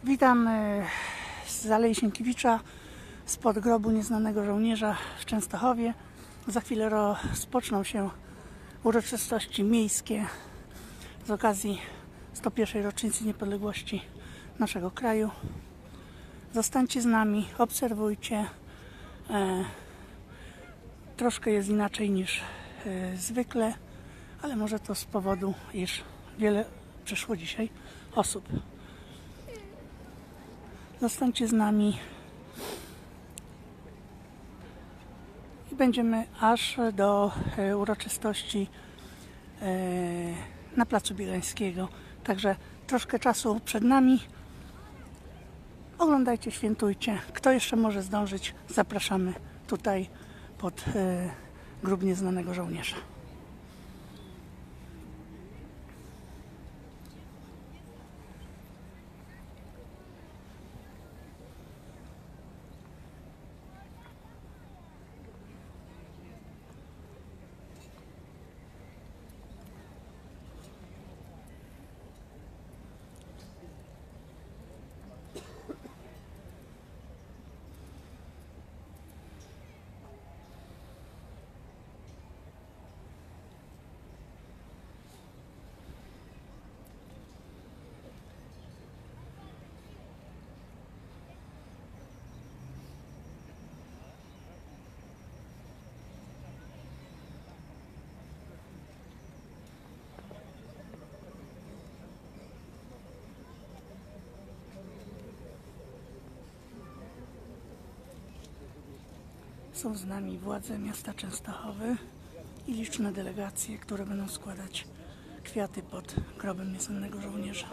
Witam z Alei Sienkiewicza, spod grobu nieznanego żołnierza w Częstochowie. Za chwilę rozpoczną się uroczystości miejskie z okazji 101. rocznicy niepodległości naszego kraju. Zostańcie z nami, obserwujcie. Troszkę jest inaczej niż zwykle, ale może to z powodu, iż wiele przyszło dzisiaj osób. Zostańcie z nami i będziemy aż do uroczystości na Placu Bielańskiego. Także troszkę czasu przed nami. Oglądajcie, świętujcie. Kto jeszcze może zdążyć, zapraszamy tutaj pod grób nieznanego żołnierza. Są z nami władze miasta Częstochowy i liczne delegacje, które będą składać kwiaty pod grobem nieznanego żołnierza.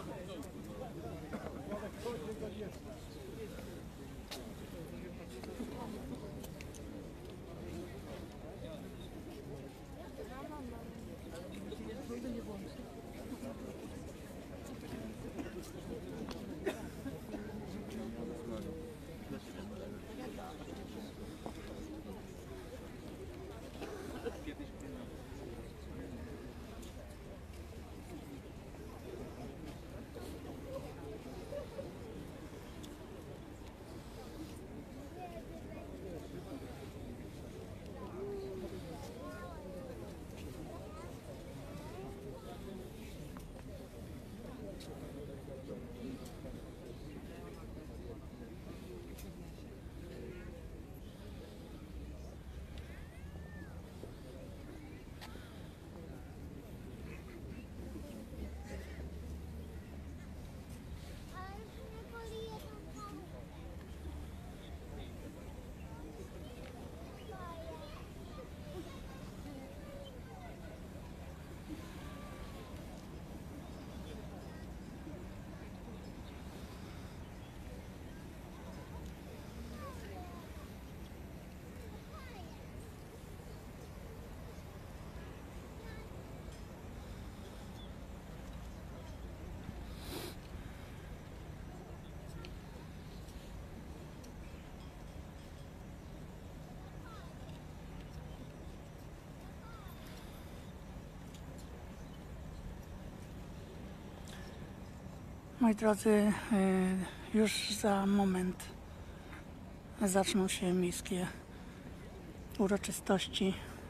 Moi drodzy, już za moment zaczną się miejskie uroczystości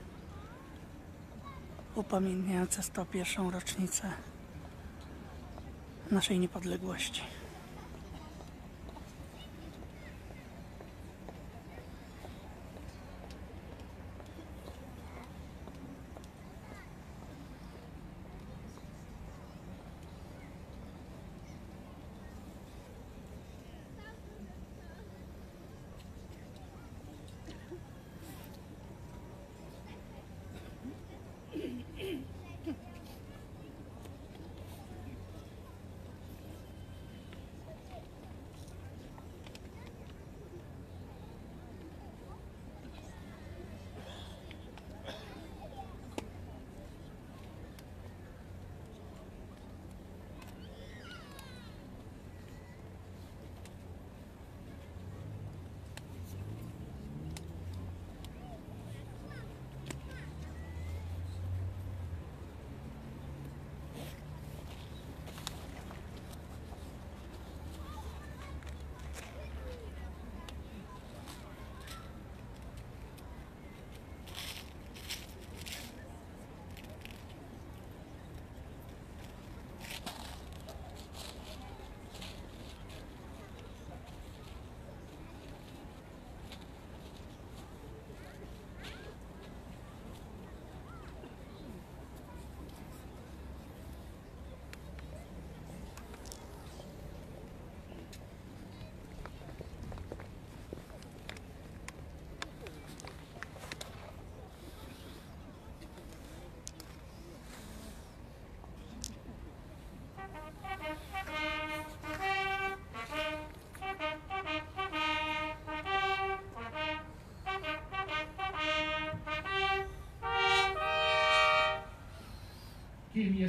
upamiętniające 101. rocznicę naszej niepodległości.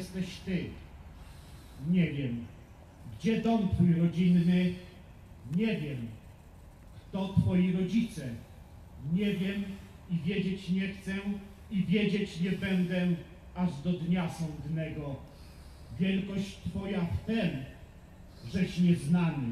jesteś Ty. Nie wiem, gdzie dom Twój rodzinny. Nie wiem, kto Twoi rodzice. Nie wiem i wiedzieć nie chcę i wiedzieć nie będę aż do dnia sądnego. Wielkość Twoja w tem, żeś nieznany.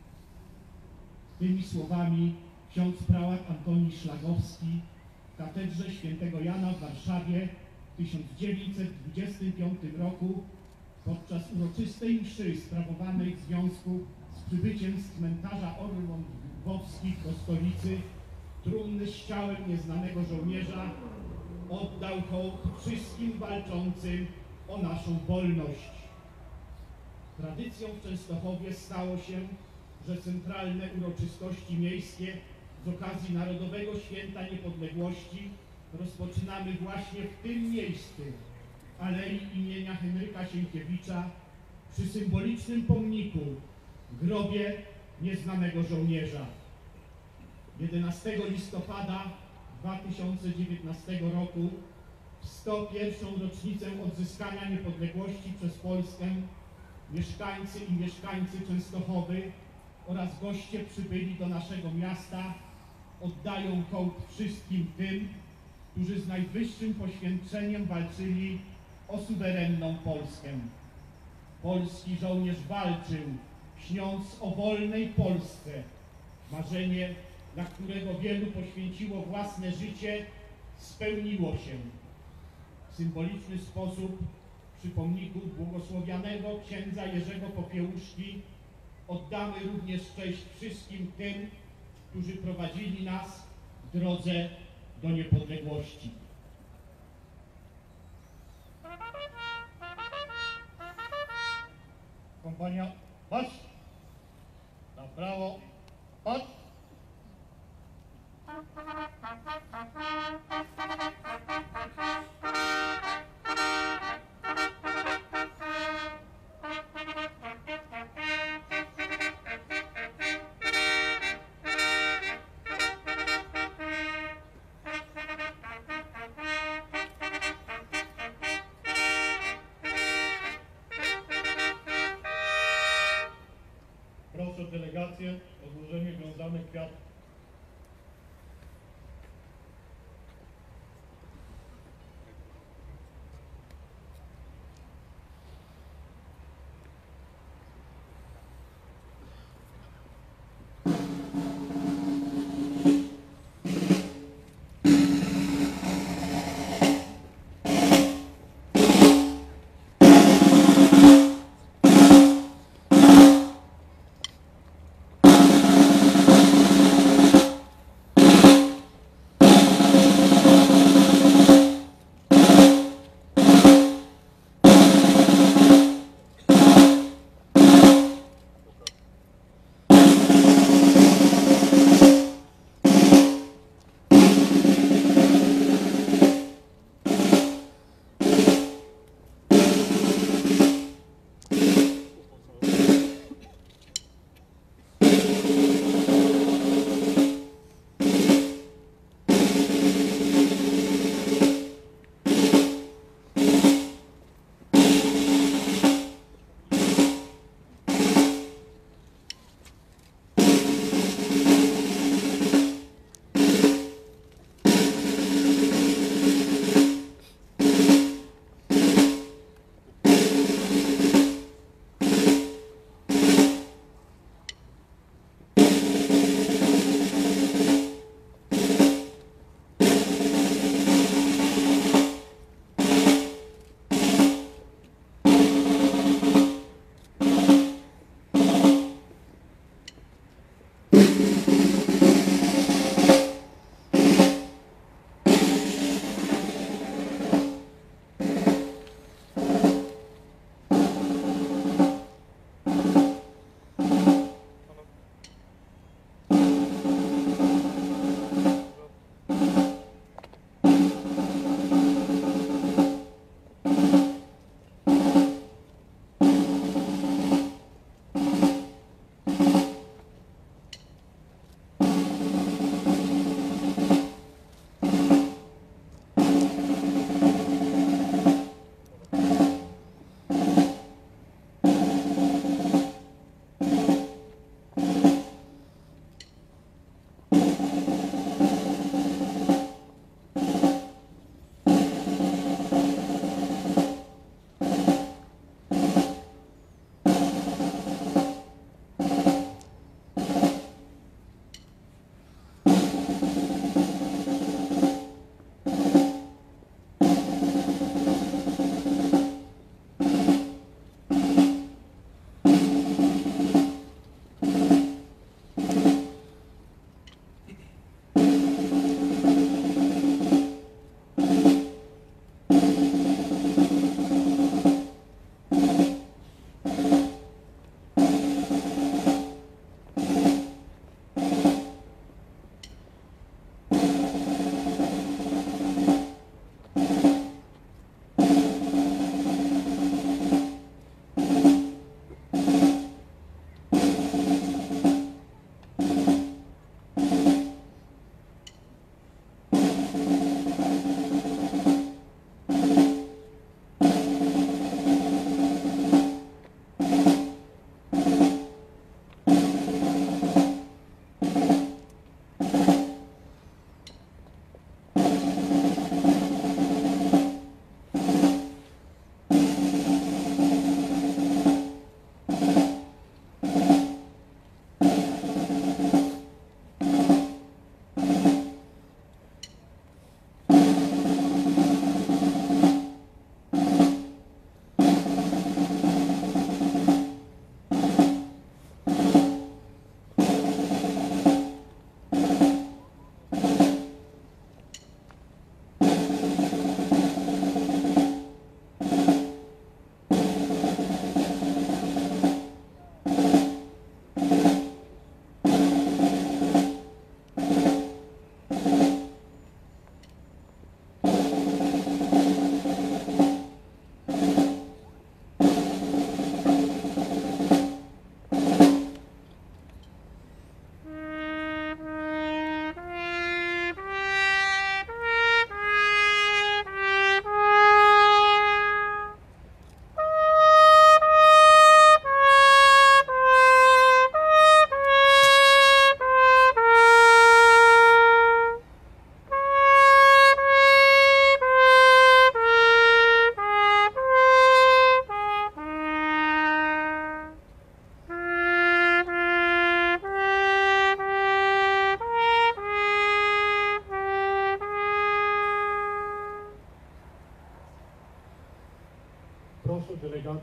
Tymi słowami ksiądz prałat Antoni Szlagowski w katedrze świętego Jana w Warszawie w 1925 roku podczas uroczystej mszy sprawowanej w związku z przybyciem z cmentarza Orląt Lwowskich do stolicy trumny z ciałem nieznanego żołnierza oddał hołd wszystkim walczącym o naszą wolność. Tradycją w Częstochowie stało się, że centralne uroczystości miejskie z okazji Narodowego Święta Niepodległości rozpoczynamy właśnie w tym miejscu, Alei imienia Henryka Sienkiewicza, przy symbolicznym pomniku, grobie nieznanego żołnierza. 11 listopada 2019 roku, w 101. rocznicę odzyskania niepodległości przez Polskę, mieszkańcy i mieszkańcy Częstochowy oraz goście przybyli do naszego miasta oddają hołd wszystkim tym, którzy z najwyższym poświęceniem walczyli o suwerenną Polskę. Polski żołnierz walczył, śniąc o wolnej Polsce. Marzenie, dla którego wielu poświęciło własne życie, spełniło się. W symboliczny sposób przy pomniku błogosławionego księdza Jerzego Popiełuszki oddamy również cześć wszystkim tym, którzy prowadzili nas w drodze do niepodległości. Kompania, patrz! Na prawo, patrz! Proszę delegację o złożenie wiązanych kwiatów.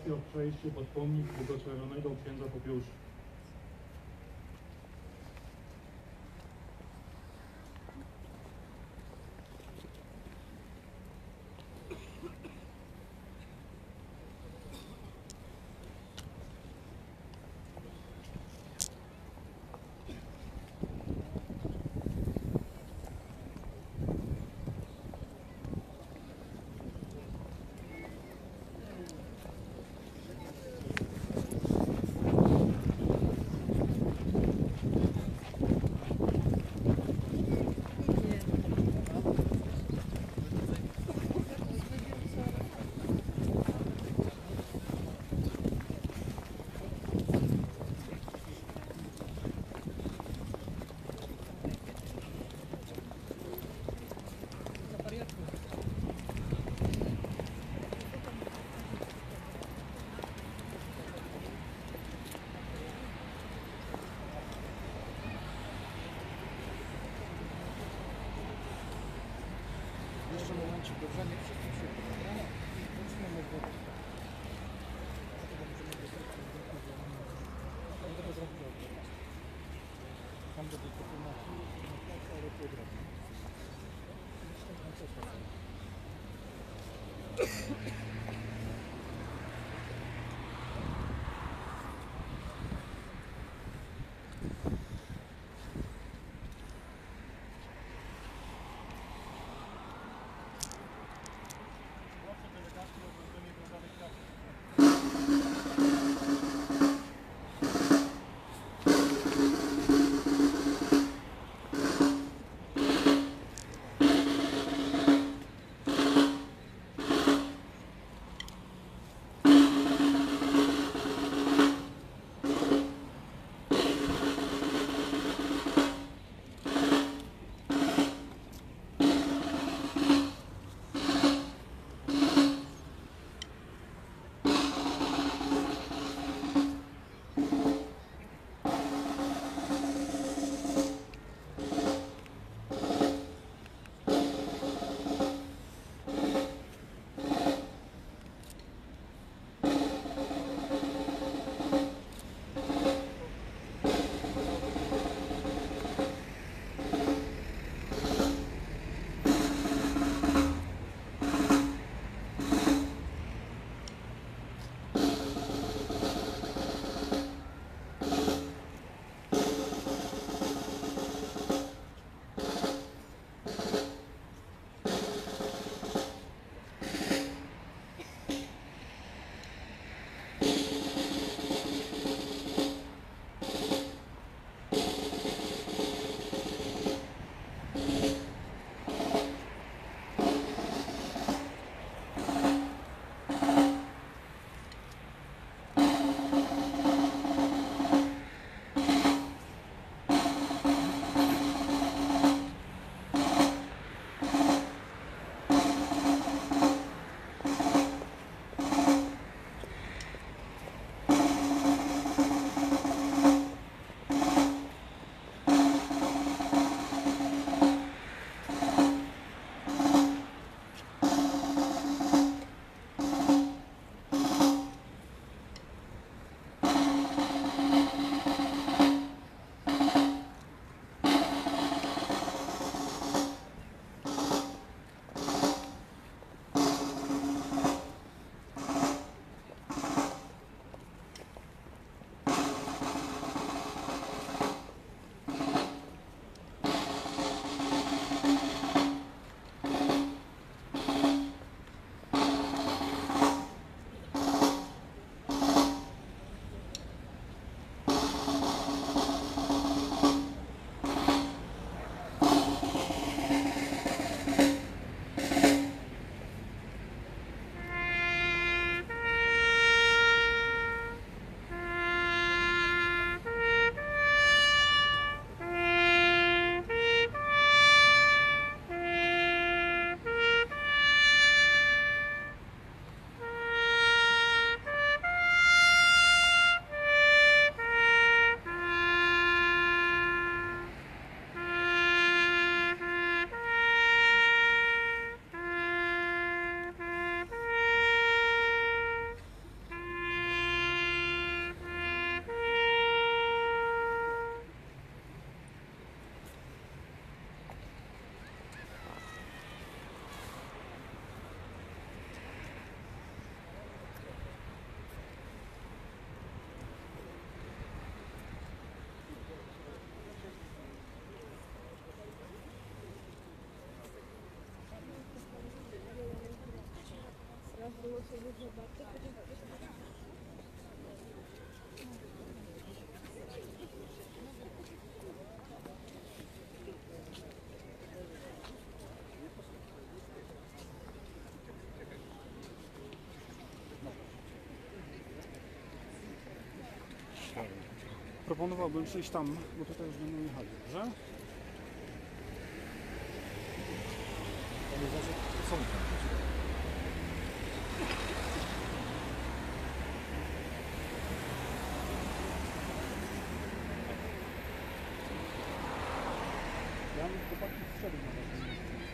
prosi o przejście pod pomnik błogosławionego księdza Popiełusza. Jeszcze momencik, dobrze? Nie wszystko się podało. Zaczynamy od wody. Tam tego zrobiłem. Tam do tej kopiemacji, ale tu od razu. Tam coś Proponowałbym przyjść tam, bo tutaj już będą jechali, dobrze? Są tam. Ja bym chłopaki wszedł na was.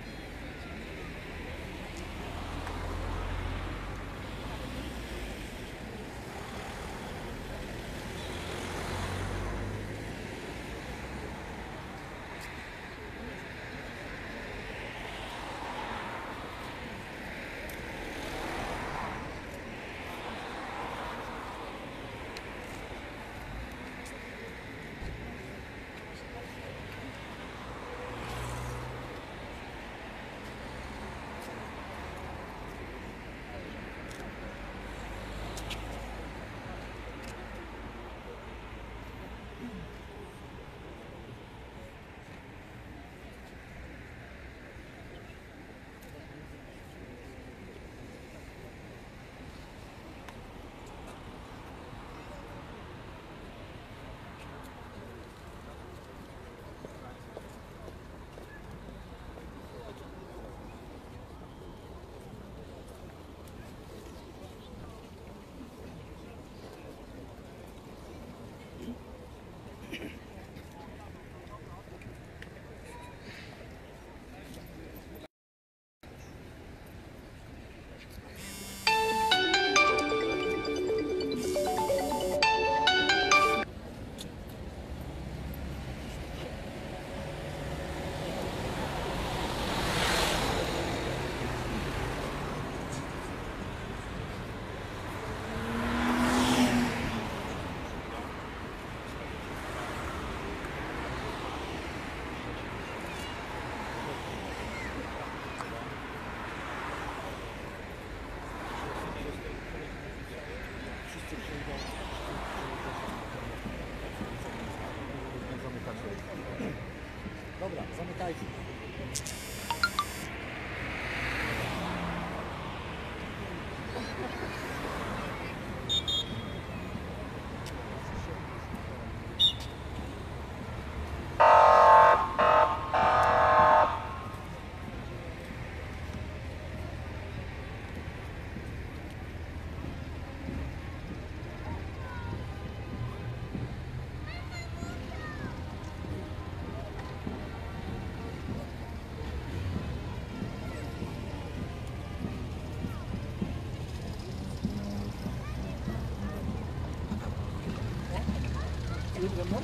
Dobra, zamykajcie. Jedź ze mną?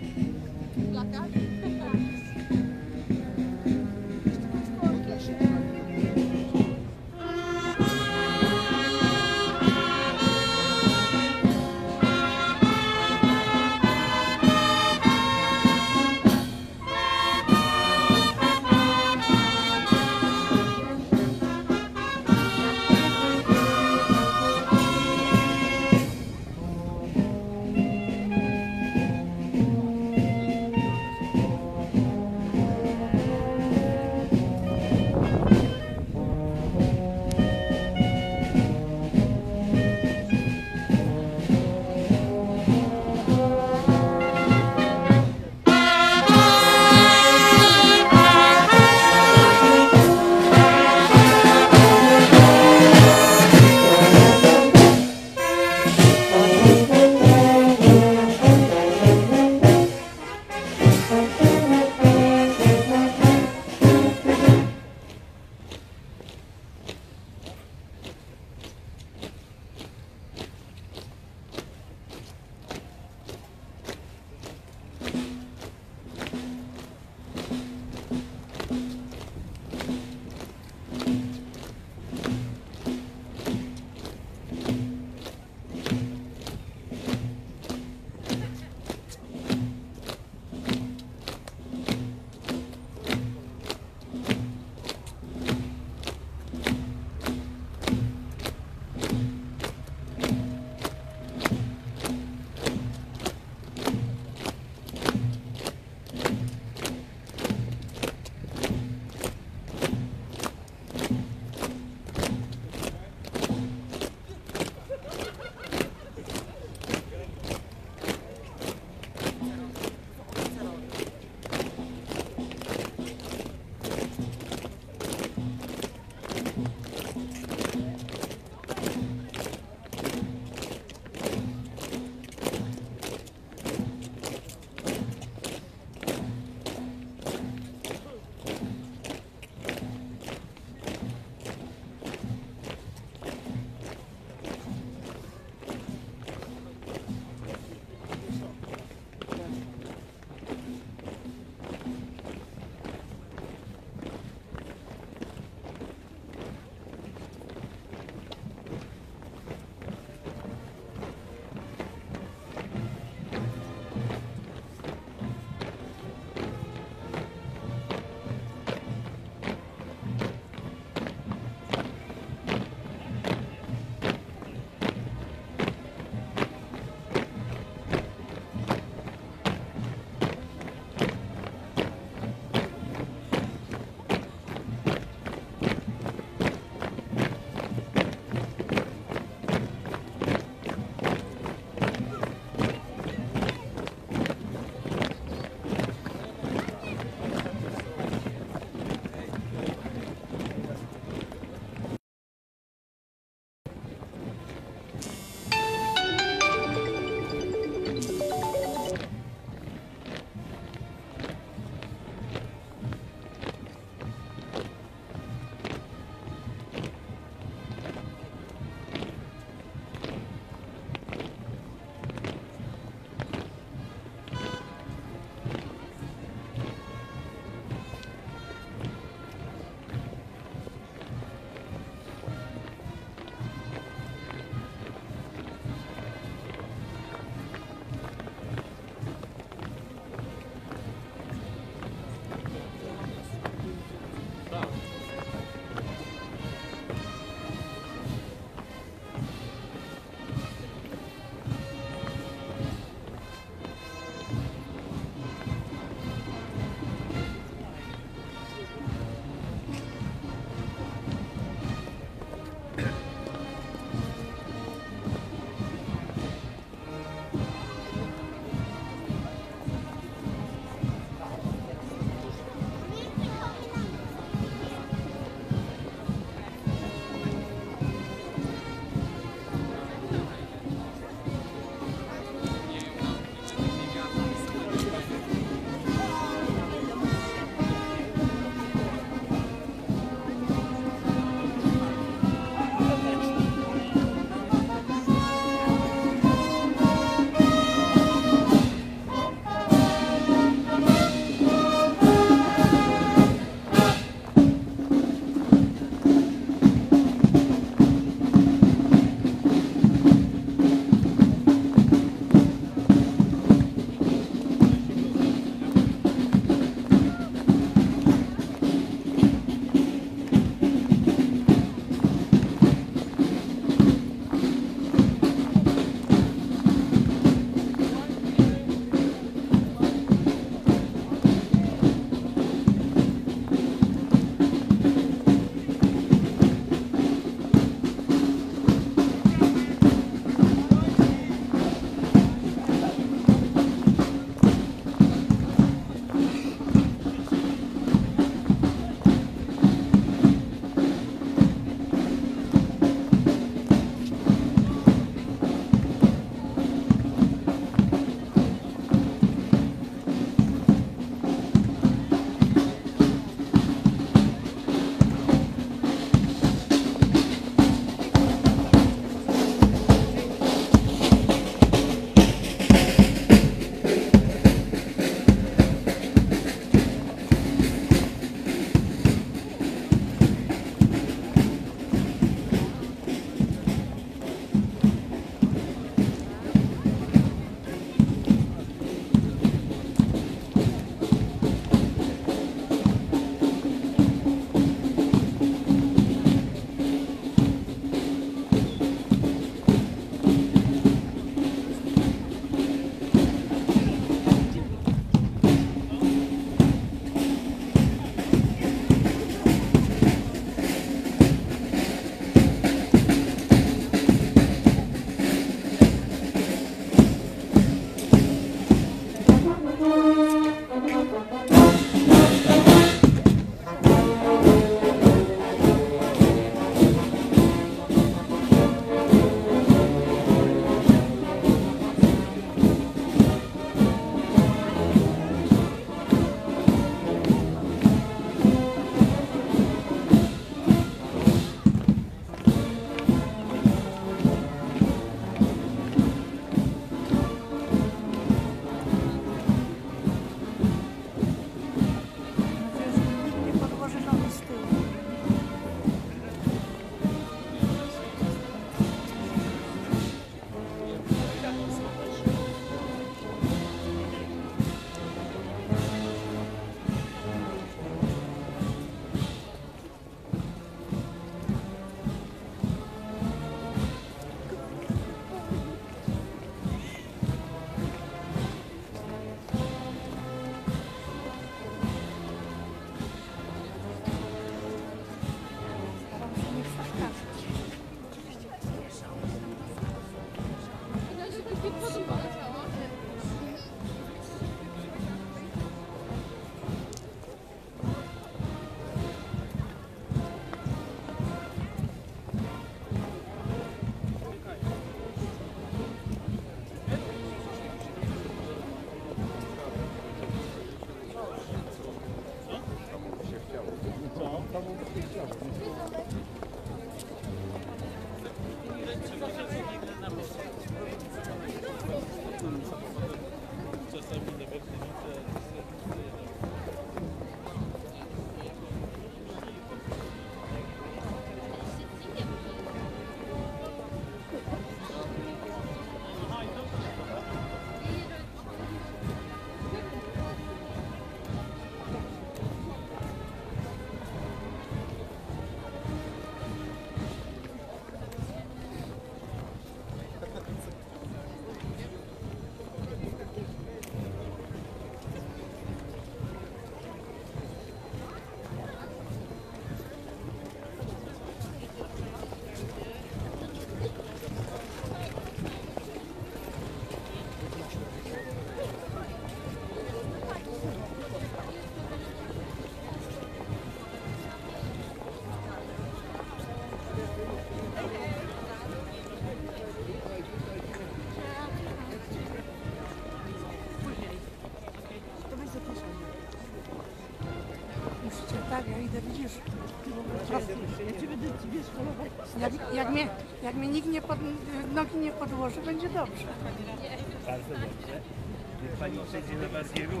Tak, ja idę, widzisz. Ja cię będę ciebie szkolować. Jak mnie nikt nogi nie podłoży, będzie dobrze. Bardzo dobrze. Niech pani przejdzie na bardziej ruch.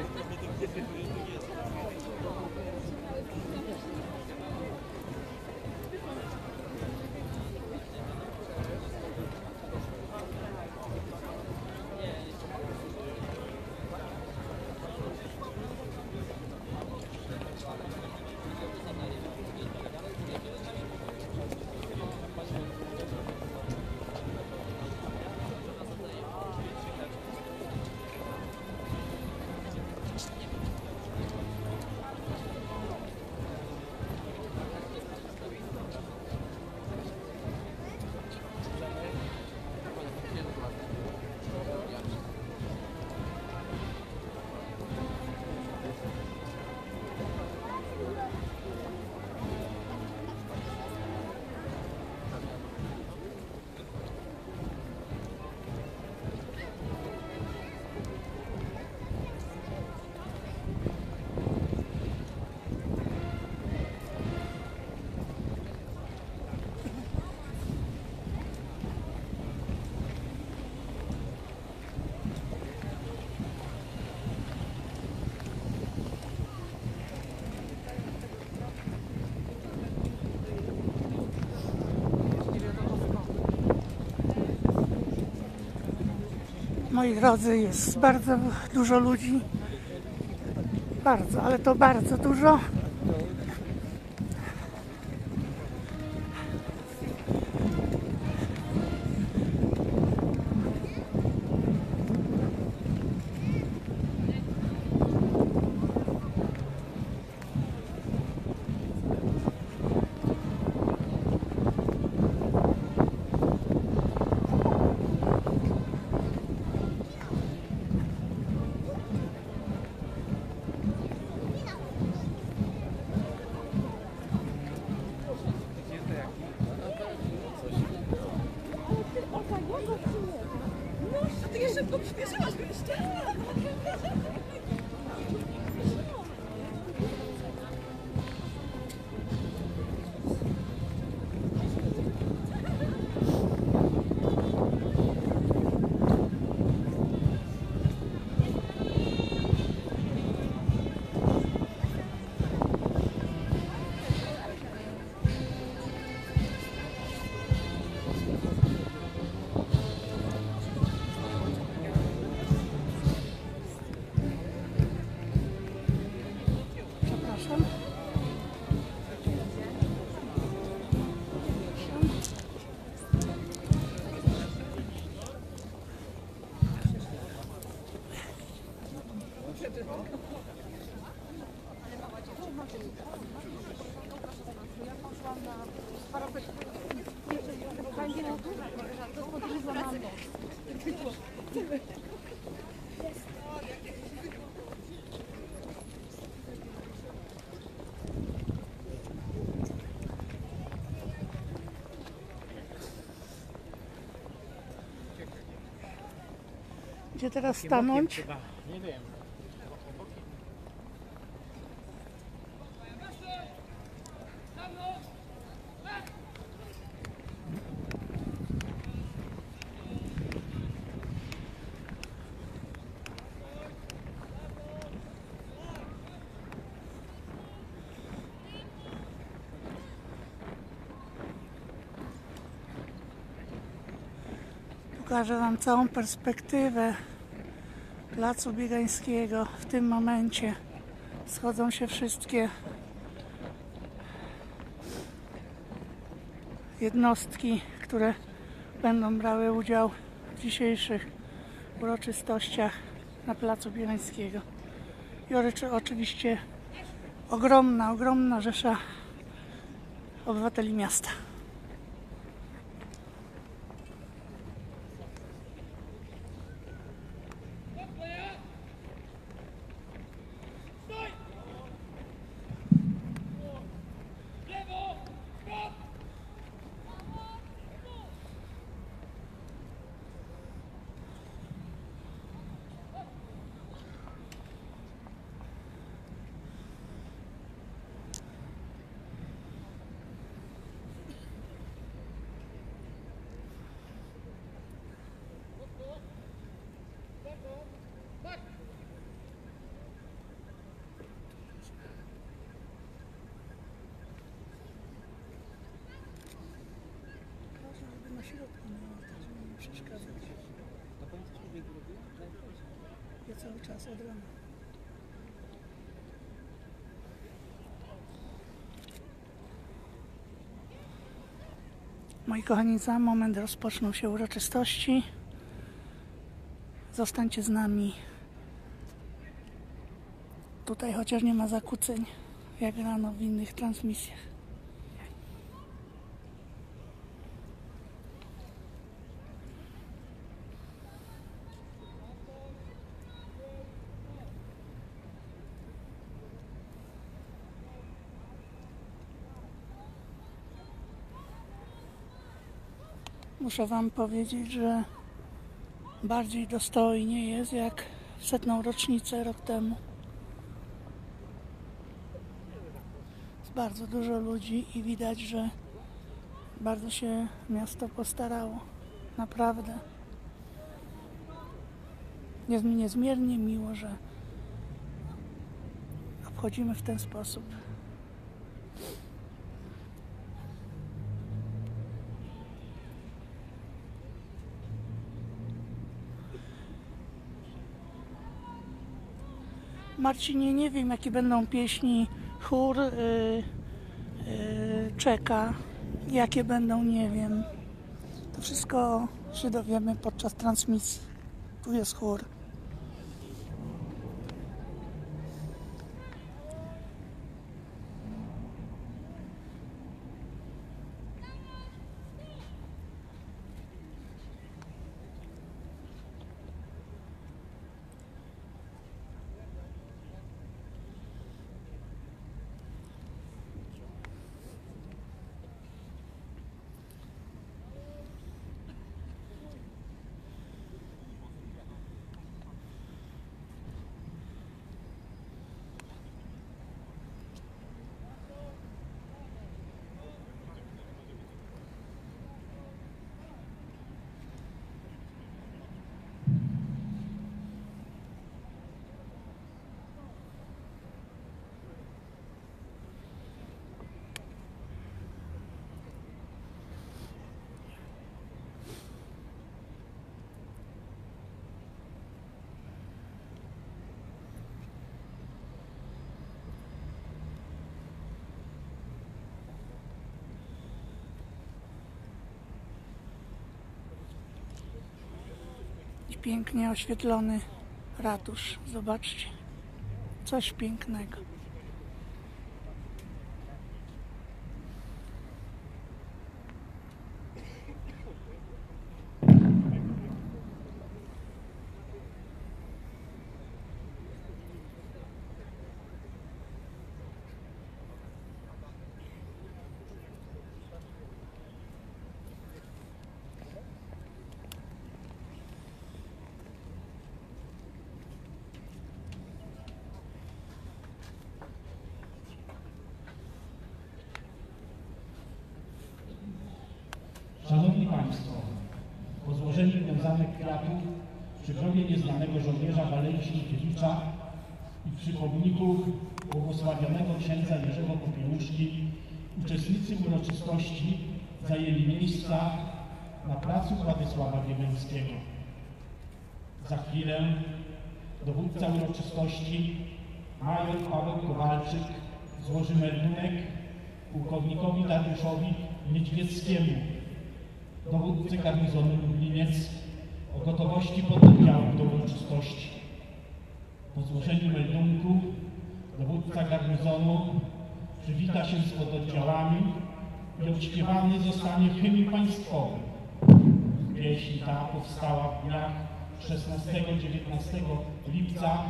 Moi drodzy, jest bardzo dużo ludzi. Bardzo, ale to bardzo dużo. A ty jeszcze szybko przyspieszyłaś go jeszcze. Przepraszam. Będzie na to, że to podróż za mamą. Gdzie teraz stanąć? Nie wiem. Pokażę Wam całą perspektywę Placu Biegańskiego. W tym momencie schodzą się wszystkie jednostki, które będą brały udział w dzisiejszych uroczystościach na Placu Biegańskiego. I oczywiście ogromna rzesza obywateli miasta. Na środku, żeby nie przeszkadzać. Do końca biegu robię? Ja cały czas od rana. Moi kochani, za moment rozpoczną się uroczystości. Zostańcie z nami. Tutaj chociaż nie ma zakłóceń, jak rano w innych transmisjach. Muszę Wam powiedzieć, że bardziej dostojnie jest jak w 100. rocznicę rok temu. Jest bardzo dużo ludzi i widać, że bardzo się miasto postarało. Naprawdę. Jest mi niezmiernie miło, że obchodzimy w ten sposób. Marcinie, nie wiem jakie będą pieśni, chór czeka, jakie będą, nie wiem. To wszystko się dowiemy podczas transmisji. Tu jest chór. Pięknie oświetlony ratusz. Zobaczcie. Coś pięknego. Państwo, po złożeniu wiązanych kwiatów przy grobie nieznanego żołnierza Walei Śnikiewicza i przy pomniku błogosławionego księdza Jerzego Popiełuszki uczestnicy uroczystości zajęli miejsca na placu Władysława Biegańskiego. Za chwilę dowódca uroczystości major Paweł Kowalczyk złoży meldunek pułkownikowi Dariuszowi Niedźwieckiemu, dowódcy garnizonu Lubliniec, o gotowości pododdziałów do uroczystości. Po złożeniu meldunku dowódca garnizonu przywita się z pododdziałami i odśpiewany zostanie hymn państwowy. Pieśń ta powstała w dniach 16-19 lipca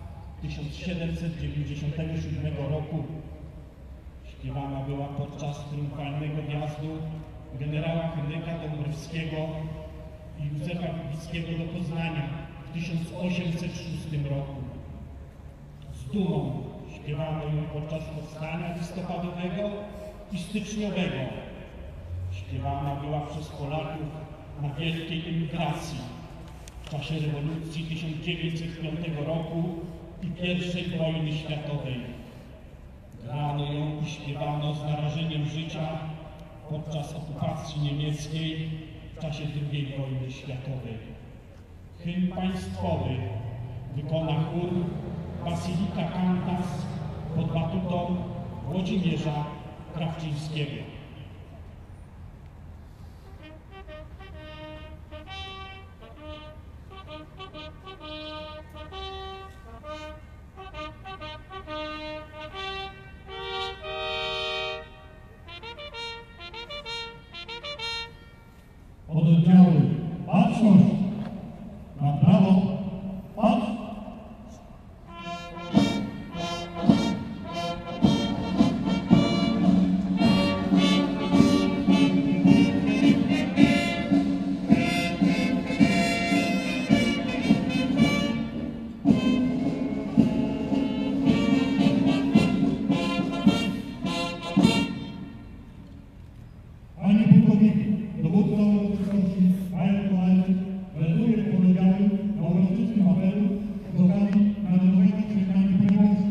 1797 roku. Śpiewana była podczas triumfalnego wjazdu generała Henryka Dąbrowskiego i Józefa Wybickiego do Poznania w 1806 roku. Z dumą śpiewano ją podczas powstania listopadowego i styczniowego. Śpiewana była przez Polaków na wielkiej emigracji w czasie rewolucji 1905 roku i I wojny światowej. Grano ją i śpiewano z narażeniem życia podczas okupacji niemieckiej w czasie II wojny światowej. Hymn państwowy wykona chór Basilika Cantas pod batutą Włodzimierza Krawczyńskiego. Pododdziały, baczność! Na prawo, patrz! Panie pułkowniku, dowódca uroczystości major Kowalczyk welduje pododdziały na uroczystym apelu z okazji Narodowego Święta Niepodległości.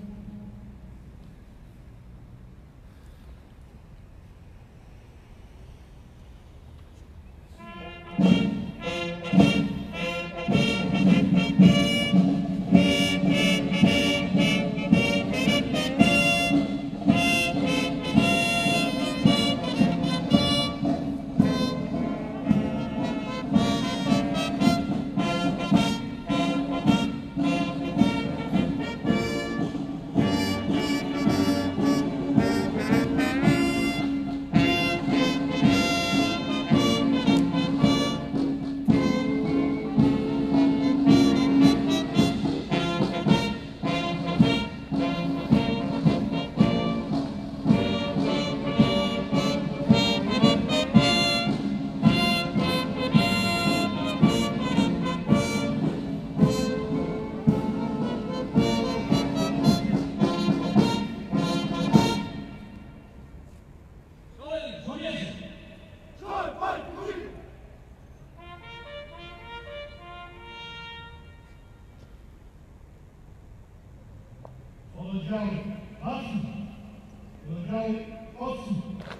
Pododdziały, baczność! Pododdziały, odsuń!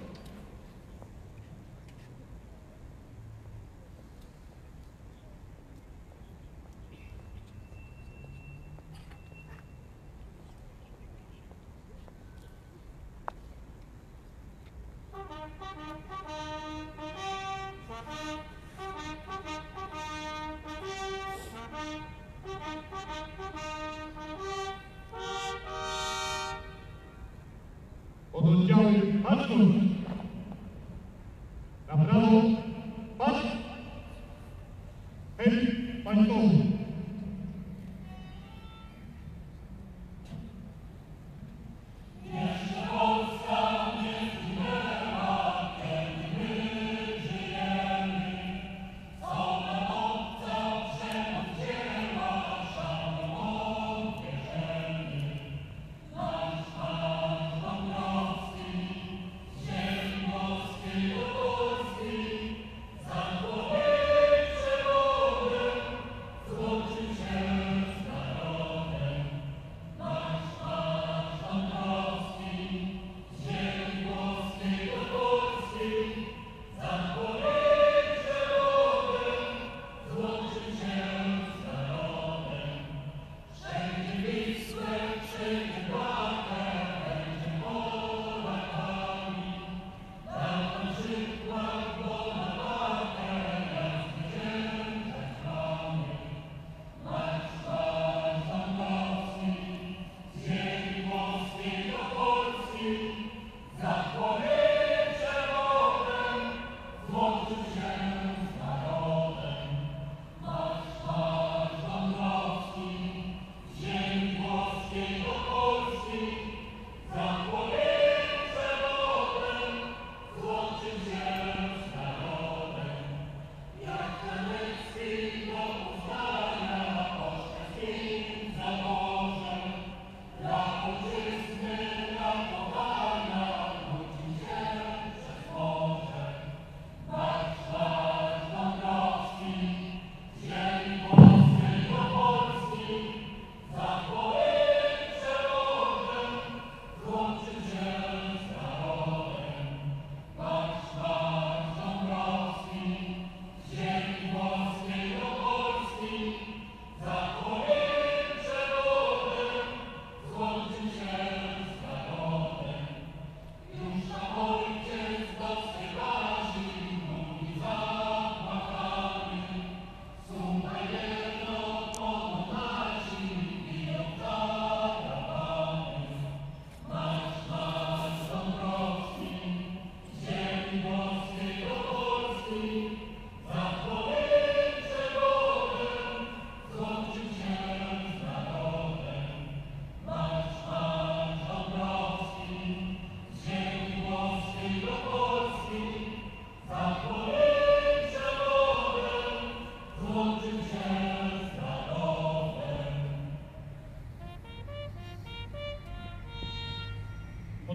Pododdziały, baczność! Na prawo, patrz! Hymn państwowy!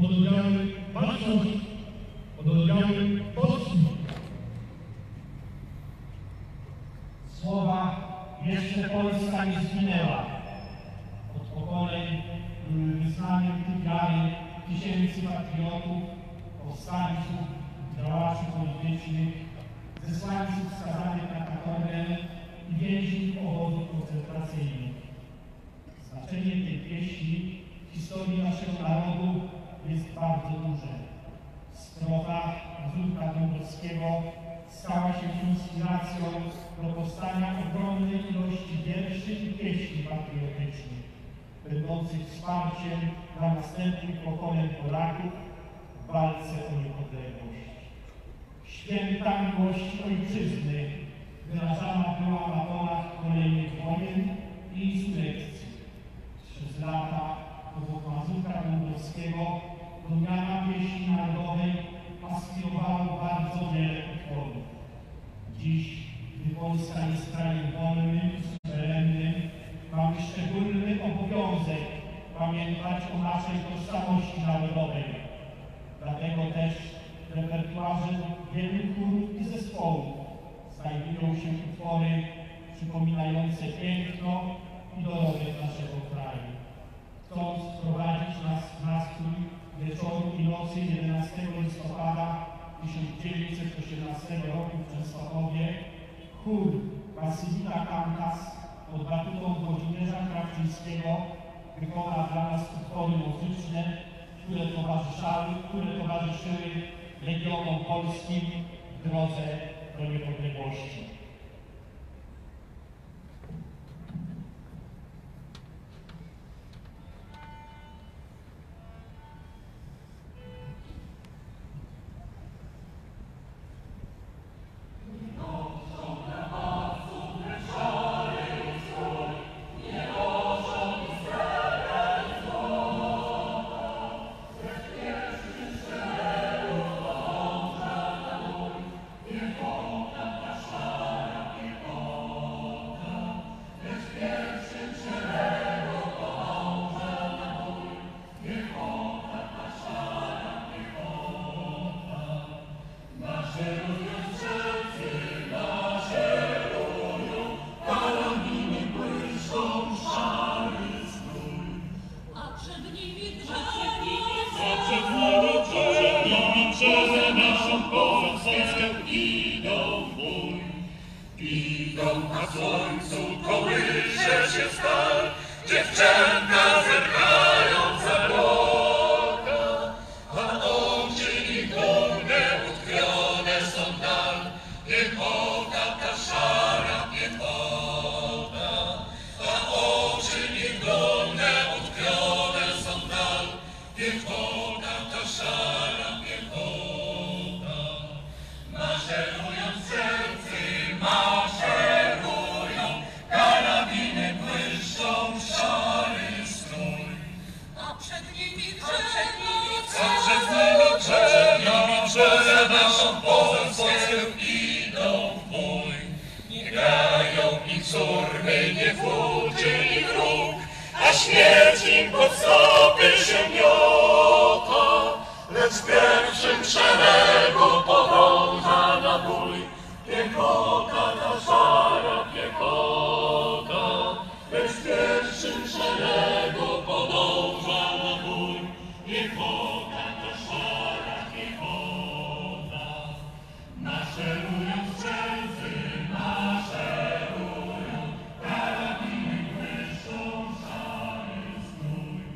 pododdziały Baczność, pododdziały Polski. Słowa jeszcze Polska nie zginęła. Od pokoleń wyznanych tych wiary tysięcy patriotów, powstańców, działaczy politycznych, zesłańców skazanych na katorgę i więźniów obozów koncentracyjnych. Znaczenie tej pieśni w historii naszego narodu jest bardzo duże. Strofa Mazurka Dąbrowskiego stała się inspiracją do powstania ogromnej ilości wierszy i pieśni patriotycznych, będących wsparciem dla następnych pokoleń Polaków w walce o niepodległość. Święta miłości ojczyzny wyrażana była na polach kolejnych wojen i insurrekcji. Przez lata obok Mazurka Dąbrowskiego do miana pieśni narodowej aspirowało bardzo wiele utworów. Dziś, gdy Polska jest krajem wolnym i suwerennym, mamy szczególny obowiązek pamiętać o naszej tożsamości narodowej. Dlatego też w repertuarze wielu chórów i zespołów znajdują się utwory przypominające piękno i dorobek naszego kraju. Chcąc wprowadzić nas w nastrój wieczoru i nocy 11 listopada 1918 roku w Częstochowie, chór Basylika Cantas pod batutą Włodzimierza Krawczyńskiego wykona dla nas utwory muzyczne, które towarzyszyły regionom polskim w drodze do niepodległości. Idą na słońcu, kołysze się stal, dziewczęta zerkają za bloka, a oczy ich dumne utkwione są dal. Piechota ta szara piechota, a oczy ich dumne utkwione są dal. Piechota ta szara piechota, maszerując sercy, maszerują, karabiny błyszczą, szary strój. A przed nimi drzewa naszą Polskę idą w bój. Nie grają ich surmy, nie włóczy ich róg, a śmierć im pod stopy się miota. Lecz w pierwszym szeregu podąża na bój piechota, ta szara piechota. Lecz w pierwszym szeregu podąża na bój piechota, ta szara piechota. Maszerują strzelcy, maszerują, karabiny błyszczą, szary strój.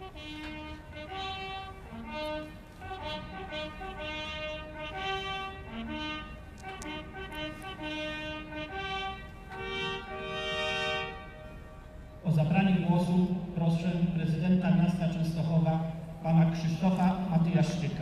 O zabranie głosu proszę prezydenta miasta Częstochowa, pana Krzysztofa Matyjaszczyka.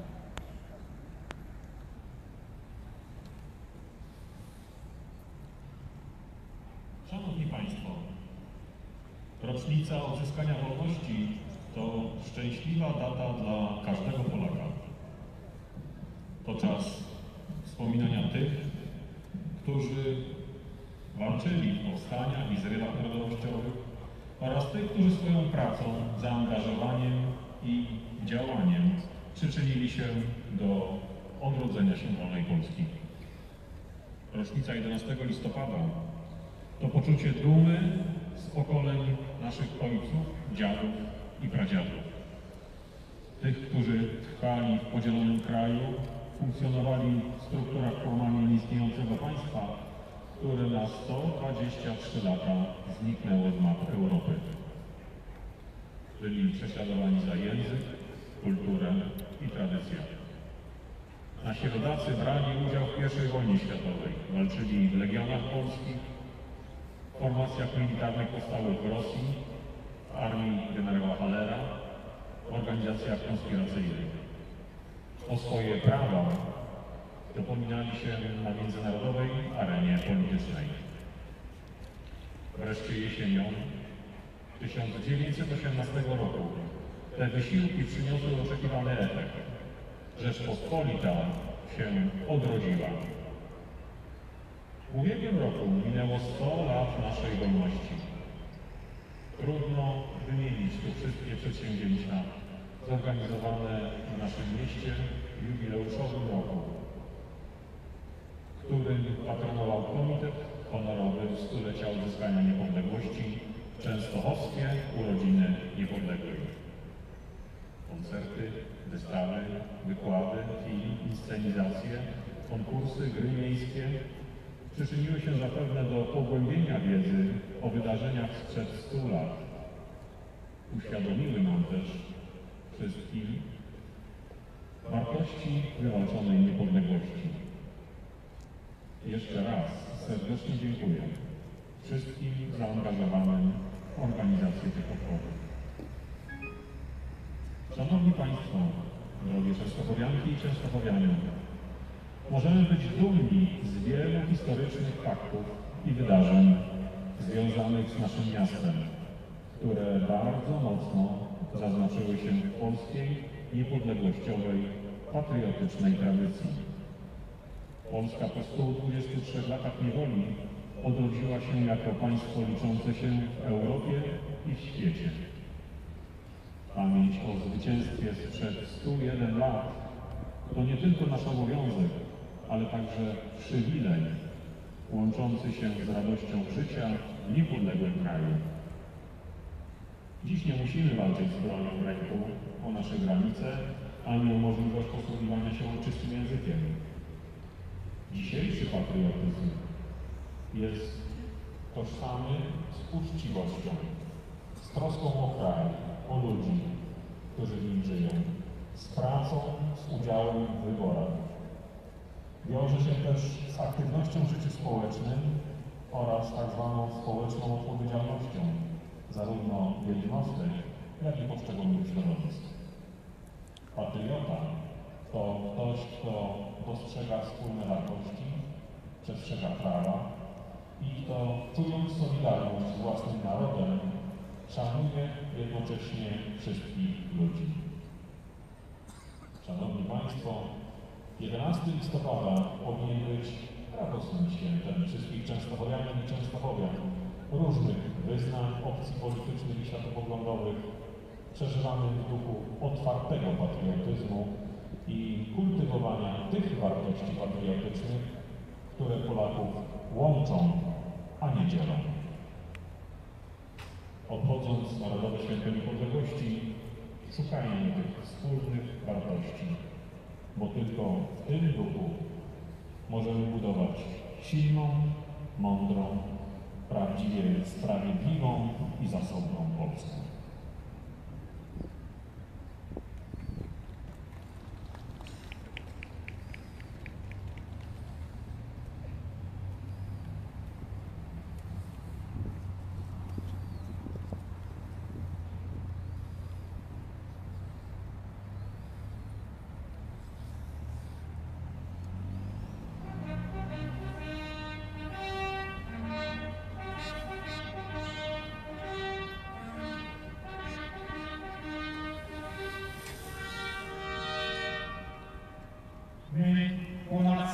Szanowni Państwo, rocznica odzyskania wolności to szczęśliwa data dla każdego Polaka. To czas wspominania tych, którzy walczyli w powstaniach i zrywach narodowościowych oraz tych, którzy swoją pracą, zaangażowaniem i działaniem przyczynili się do odrodzenia się wolnej Polski. Rocznica 11 listopada to poczucie dumy z pokoleń naszych ojców, dziadów i pradziadów. Tych, którzy trwali w podzielonym kraju, funkcjonowali w strukturach formalnie nieistniejącego państwa, które na 123 lata zniknęło z map Europy. Byli prześladowani za język, kulturę i tradycję. Nasi rodacy brali udział w I wojnie światowej, walczyli w Legionach Polskich, w formacjach militarnych powstałych w Rosji, w armii generała Hallera, w organizacjach konspiracyjnych. O swoje prawa dopominali się na międzynarodowej arenie politycznej. Wreszcie jesienią 1918 roku te wysiłki przyniosły oczekiwany efekt. Rzeczpospolita się odrodziła. W ubiegłym roku minęło 100 lat naszej wolności. Trudno wymienić tu wszystkie przedsięwzięcia zorganizowane w naszym mieście w jubileuszowym roku, którym patronował Komitet Honorowy Stulecia Odzyskania Niepodległości Częstochowskie Urodziny Niepodległej. Koncerty, wystawy, wykłady, film, inscenizacje, konkursy, gry miejskie przyczyniły się zapewne do pogłębienia wiedzy o wydarzeniach sprzed 100 lat. Uświadomiły nam też wszystkim wartości wywalczonej niepodległości. Jeszcze raz serdecznie dziękuję wszystkim zaangażowanym w organizację tych obchodów. Szanowni Państwo, drogie Częstochowianki i Częstochowianie, możemy być dumni z wielu historycznych faktów i wydarzeń związanych z naszym miastem, które bardzo mocno zaznaczyły się w polskiej, niepodległościowej, patriotycznej tradycji. Polska po 123 latach niewoli odrodziła się jako państwo liczące się w Europie i w świecie. Pamięć o zwycięstwie sprzed 101 lat to nie tylko nasz obowiązek, ale także przywilej łączący się z radością życia w niepodległym kraju. Dziś nie musimy walczyć z bronią w ręku o nasze granice, ani o możliwość posługiwania się ojczystym językiem. Dzisiejszy patriotyzm jest tożsamy z uczciwością, z troską o kraj, o ludzi, którzy w nim żyją, z pracą, z udziałem w wyborach. Wiąże się też z aktywnością w życiu społecznym oraz tak zwaną społeczną odpowiedzialnością, zarówno jednostek, jak i poszczególnych środowisk. Patriota to ktoś, kto dostrzega wspólne wartości, przestrzega prawa i kto, czując solidarność z własnym narodem, szanuje jednocześnie wszystkich ludzi. Szanowni Państwo, 11 listopada powinien być radosnym świętem wszystkich częstochowianek i częstochowian, różnych wyznań, opcji politycznych i światopoglądowych, przeżywanych w duchu otwartego patriotyzmu i kultywowania tych wartości patriotycznych, które Polaków łączą, a nie dzielą. Obchodząc Narodowe Święto Niepodległości, szukajmy tych wspólnych wartości, bo tylko w tym duchu możemy budować silną, mądrą, prawdziwie sprawiedliwą i zasobną Polskę.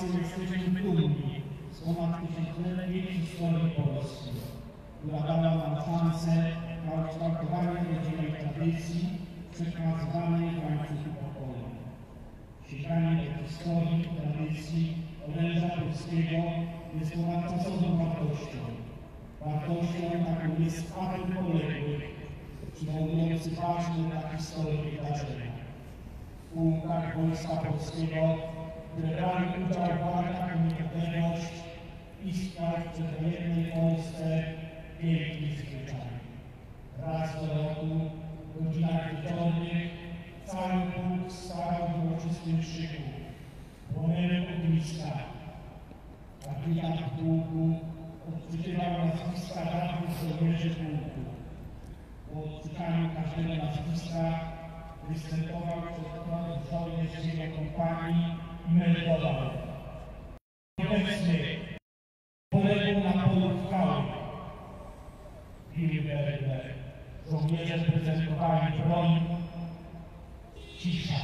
Polacy jesteśmy dumni z ponad tysiącletniej historii Polski, która dała nam szansę na ukształtowanie rodzimej tradycji przekazywanej w łańcuchu pokoleń. Sięganie do historii i tradycji oręża polskiego jest ponadczasową wartością. Wartością, jaką jest apel poległych, przywołujący ważne dla historii wydarzenia. W pułkach Wojska Polskiego, które brali udział w walkach o niepodległość, istniał w przedwojennej Polsce wielki zwyczaj. Raz do roku, w godzinach wieczornych, cały pułk stawał w uroczystym szyku, płonęły ogniska. Kapitan pułku odczytywał nazwiska dawnych żołnierzy pułku. Po odczytaniu każdego nazwiska występował przed żołnierz z jego kompanii i meldował: obecny poległ na polu chwały. Bił werble. Żołnierze prezentowali broń. Cisza.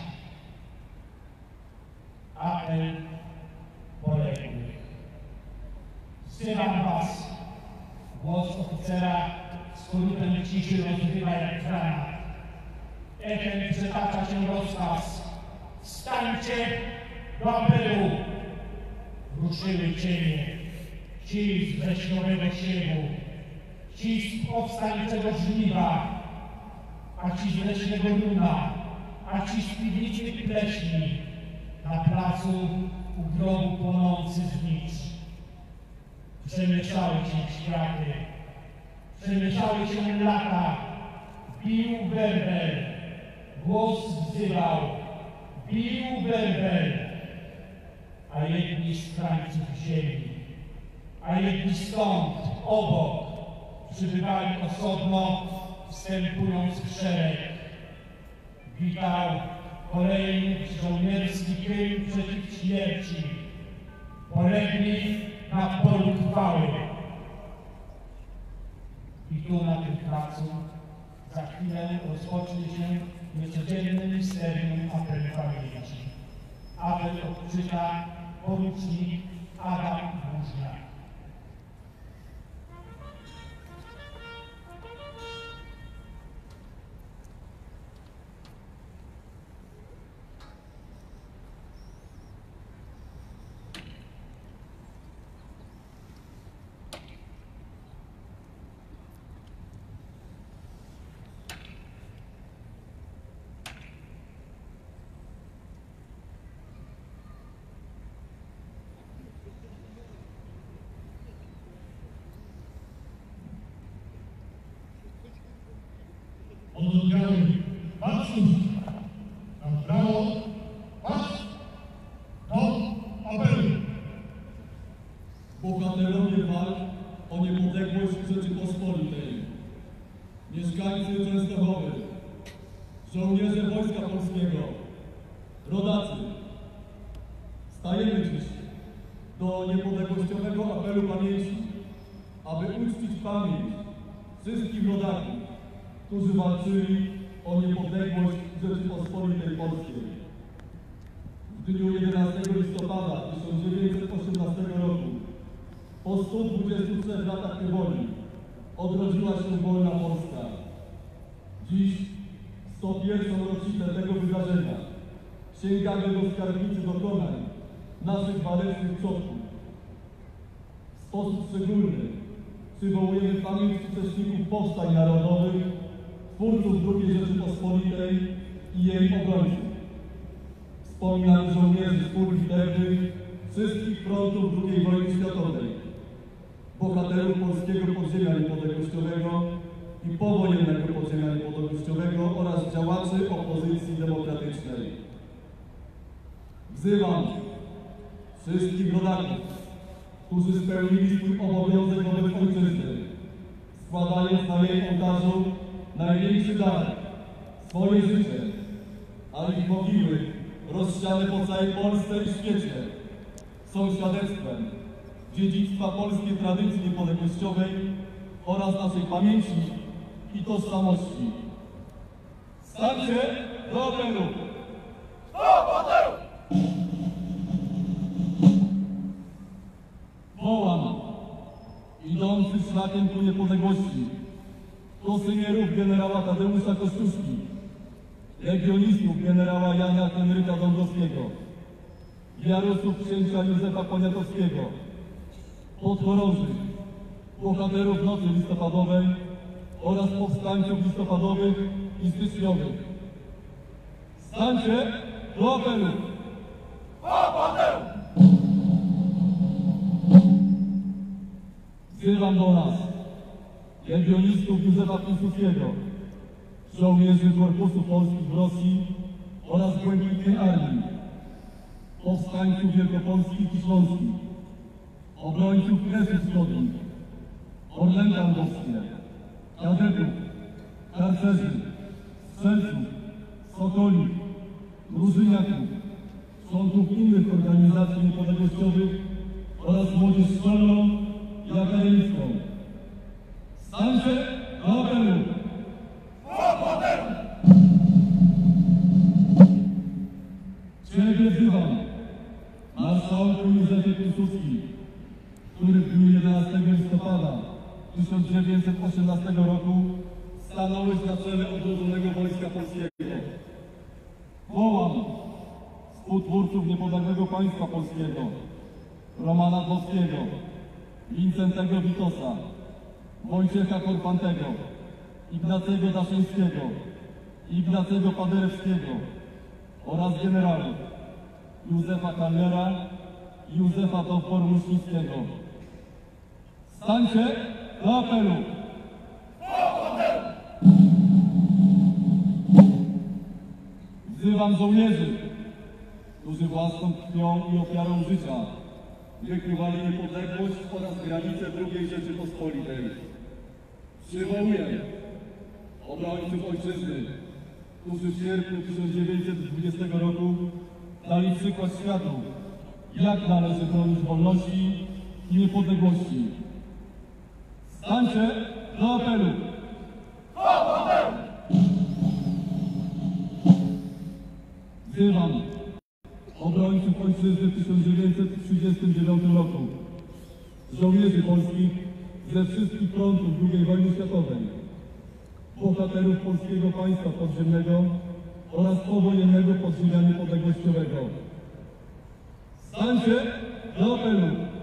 Apel poległych. Wzywam was. Głos oficera z korytem ciszy rozrywa jak granat. Echem przetacza się rozkaz: wstańcie do apelu! Ruszyły cienie, ci z wrześniowego siewu, ci z powstańczego żniwa, a ci z leśnego runa, a ci z piwniczych pleśni, na placu u grobu płonący znicz. Przemieszały się światy, przemieszały się lata, bił werbel, głos wzywał, bił werbel, a jedni z krańców ziemi, a jedni stąd, obok, przybywali osobno, wstępując w szereg. Witał kolejny żołnierski pył przeciw śmierci, polegli na polu chwały. I tu na tym placu za chwilę rozpocznie się niecodzienny misterium apelu pamięci. Apel odczyta porucznik Adam Buźniak. Oddziały patrzów na prawo, patrz do apelu. Bohaterowie walk o niepodległość Rzeczypospolitej, mieszkańcy Częstochowy, żołnierze Wojska Polskiego, rodacy, stajemy dziś do niepodległościowego apelu pamięci, aby uczcić pamięć wszystkich rodaków, którzy walczyli o niepodległość Rzeczypospolitej Polskiej. W dniu 11 listopada 1918 roku, po 123 latach niewoli, odrodziła się wolna Polska. Dziś, 101. rocznicę tego wydarzenia, sięgamy do skarbnicy dokonań naszych walecznych przodków. W sposób szczególny przywołujemy pamięć uczestników powstań narodowych, twórców II Rzeczypospolitej i jej obrońców. Wspominamy żołnierzy z pól bitewnych wszystkich frontów II wojny światowej, bohaterów polskiego podziemia niepodległościowego i powojennego podziemia niepodległościowego oraz działaczy opozycji demokratycznej. Wzywam wszystkich rodaków, którzy spełnili swój obowiązek wobec ojczyzny, składając na jej ołtarzu największy dar, swoje życie, a ich mogiły rozsiane po całej Polsce i świecie są świadectwem dziedzictwa polskiej tradycji niepodległościowej oraz naszej pamięci i tożsamości. Stańcie do apelu! Do apelu! idący szlakiem ku niepodległości, kosynierów generała Tadeusza Kościuszki, legionistów generała Jana Henryka Dąbrowskiego, jarosów księcia Józefa Poniatowskiego, podchorążych, bohaterów nocy listopadowej oraz powstańców listopadowych i styczniowych. Stańcie do apelu! Wzywam do nas legionistów Józefa Piłsudskiego, żołnierzy Korpusu Polskich w Rosji oraz Błękitnej Armii, powstańców wielkopolskich i śląskich, obrońców Kresów Wschodnich, Orlęka Lwowskie, kadetów, harcerzy, strzelców, sokoli, drużyniaków, członków innych organizacji niepodległościowych oraz młodzież szkolną i akademicką. Stańcie do apelu! Ciebie wzywam, marszałku Józefie Piłsudski, który w dniu 11 listopada 1918 roku stanąłeś na czele odrodzonego Wojska Polskiego. Wołam współtwórców niepodległego państwa polskiego, Romana Dmowskiego, Wincentego Witosa, Wojciecha Korfantego, Ignacego Daszyńskiego, Ignacego Paderewskiego oraz generałów Józefa Kallera i Józefa Dowbor-Muśnickiego. Stańcie do apelu! Wzywam żołnierzy, którzy własną krwią i ofiarą życia wykrywali niepodległość oraz granice II Rzeczypospolitej. Przywołuję obrońców ojczyzny, którzy w sierpniu 1920 roku dali przykład światu, jak należy bronić wolności i niepodległości. Stańcie do apelu! Wzywam obrońców ojczyzny w 1939 roku, żołnierzy polskich ze wszystkich frontów II wojny światowej, bohaterów polskiego państwa podziemnego oraz powojennego podziemia niepodległościowego. Stańcie do apelu!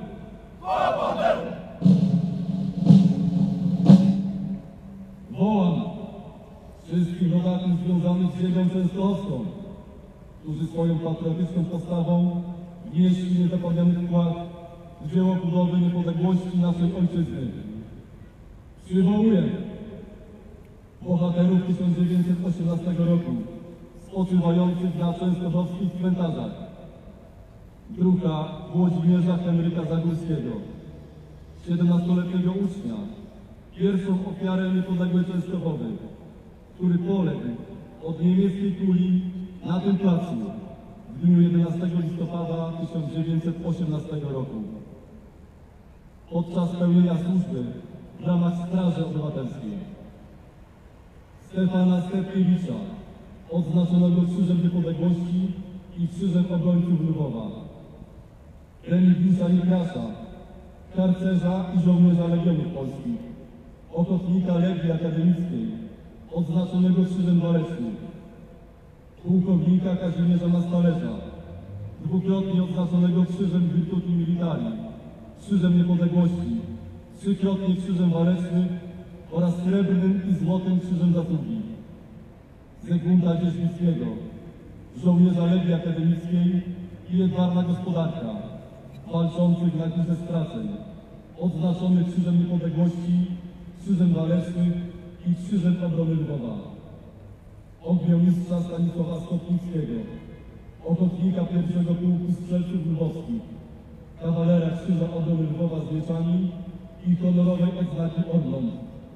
Wołam wszystkich rodaków związanych z ziemią częstochowską, którzy swoją patriotyczną postawą wnieśli niezapomniany wkład w dzieło budowy niepodległości naszej ojczyzny. Przywołuję bohaterów 1918 roku, spoczywających na częstochowskich cmentarzach. Druha Włodzimierza Henryka Zagórskiego, 17-letniego ucznia, pierwszą ofiarę niepodległej Częstochowy, który poległ od niemieckiej kuli na tym placu w dniu 11 listopada 1918 roku. Podczas pełnienia służby w ramach Straży Obywatelskiej. Stefana Stepkiewicza, odznaczonego Krzyżem Niepodległości i Krzyżem Obrońców Lwowa. Remigiusza Nikrasza, harcerza i żołnierza Legionów Polskich, ochotnika Legii Akademickiej, odznaczonego Krzyżem Walecznym. Pułkownika Kazimierza Mastalerza, dwukrotnie odznaczonego Krzyżem Virtuti Militari, Krzyżem Niepodległości, trzykrotnie Krzyżem Walecznym oraz Srebrnym i Złotym Krzyżem Zasługi. Zygmunta Dzierzbickiego, żołnierza Legii Akademickiej i Jedwabna Gospodarka, walczących na górze straceń, odznaczonych Krzyżem Niepodległości, Krzyżem Walecznym i Krzyżem Obrony Lwowa. Ogniomistrza Stanisława Stopnickiego, ochotnika pierwszego pułku strzelców lwowskich, kawalera Krzyża Obrony Lwowa z mieczami i honorowej odznaki Orląt.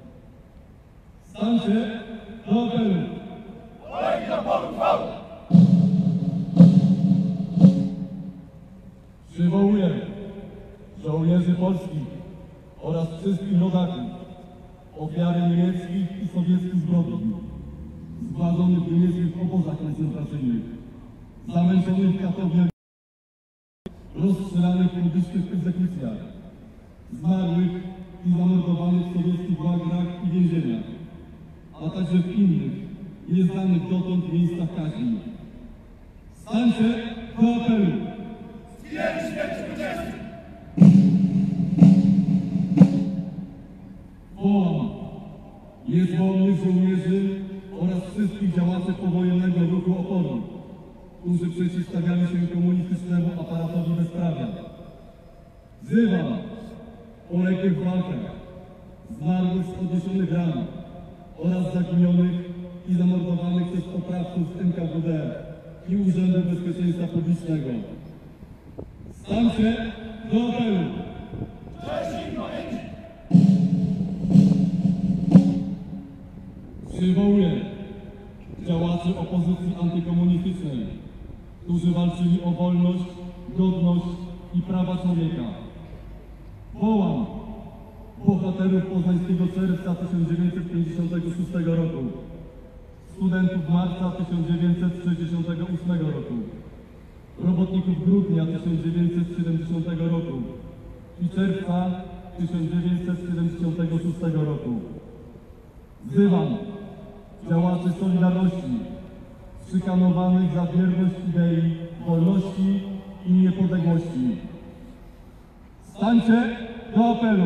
Stańcie do apelu! Przywołuję żołnierzy polskich oraz wszystkich rodaków, ofiary niemieckich i sowieckich zbrodni, zgładzonych w niemieckich obozach koncentracyjnych, zamęczonych w katowniach, rozstrzelanych w ludyckich egzekucjach, zmarłych i zamordowanych w sowieckich łagrach i więzieniach, a także w innych, nieznanych dotąd miejscach kaźni. Stańcie do apelu! Wołam niezłomnych żołnierzy oraz wszystkich działaczy powojennego ruchu oporu, którzy przeciwstawiali się komunistycznemu aparatowi bezprawia. Wzywam poległych w walkach, zmarłych z podniesionych ran oraz zaginionych i zamordowanych przez oprawców z NKWD i Urzędu Bezpieczeństwa Publicznego. Stańcie do apelu! Przywołuję działaczy opozycji antykomunistycznej, którzy walczyli o wolność, godność i prawa człowieka. Wołam bohaterów poznańskiego czerwca 1956 roku, studentów marca 1968 roku, robotników grudnia 1970 roku i czerwca 1976 roku. Wzywam działaczy Solidarności, szykanowanych za wierność idei wolności i niepodległości. Stańcie do apelu!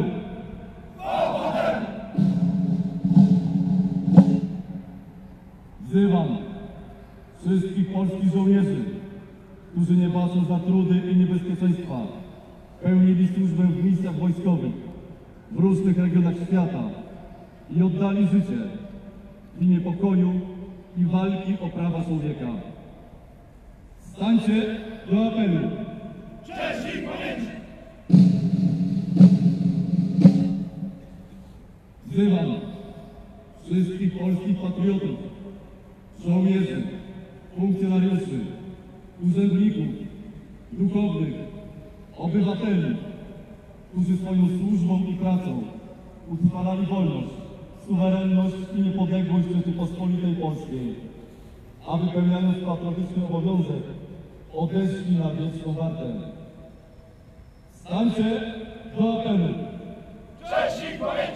Wzywam wszystkich polskich żołnierzy, którzy nie bacząc na trudy i niebezpieczeństwa, pełnili służbę w misjach wojskowych w różnych regionach świata i oddali życie w imię pokoju i walki o prawa człowieka. Stańcie do apelu! Cześć ich pamięci! Wzywam wszystkich polskich patriotów, żołnierzy, funkcjonariuszy, urzędników, duchownych, obywateli, którzy swoją służbą i pracą utrwalali wolność, suwerenność i niepodległość Rzeczypospolitej Polskiej, a wypełniając patriotyczny obowiązek odeszli na wieczną wartę. Stańcie do apelu! Cześć ich pamięci!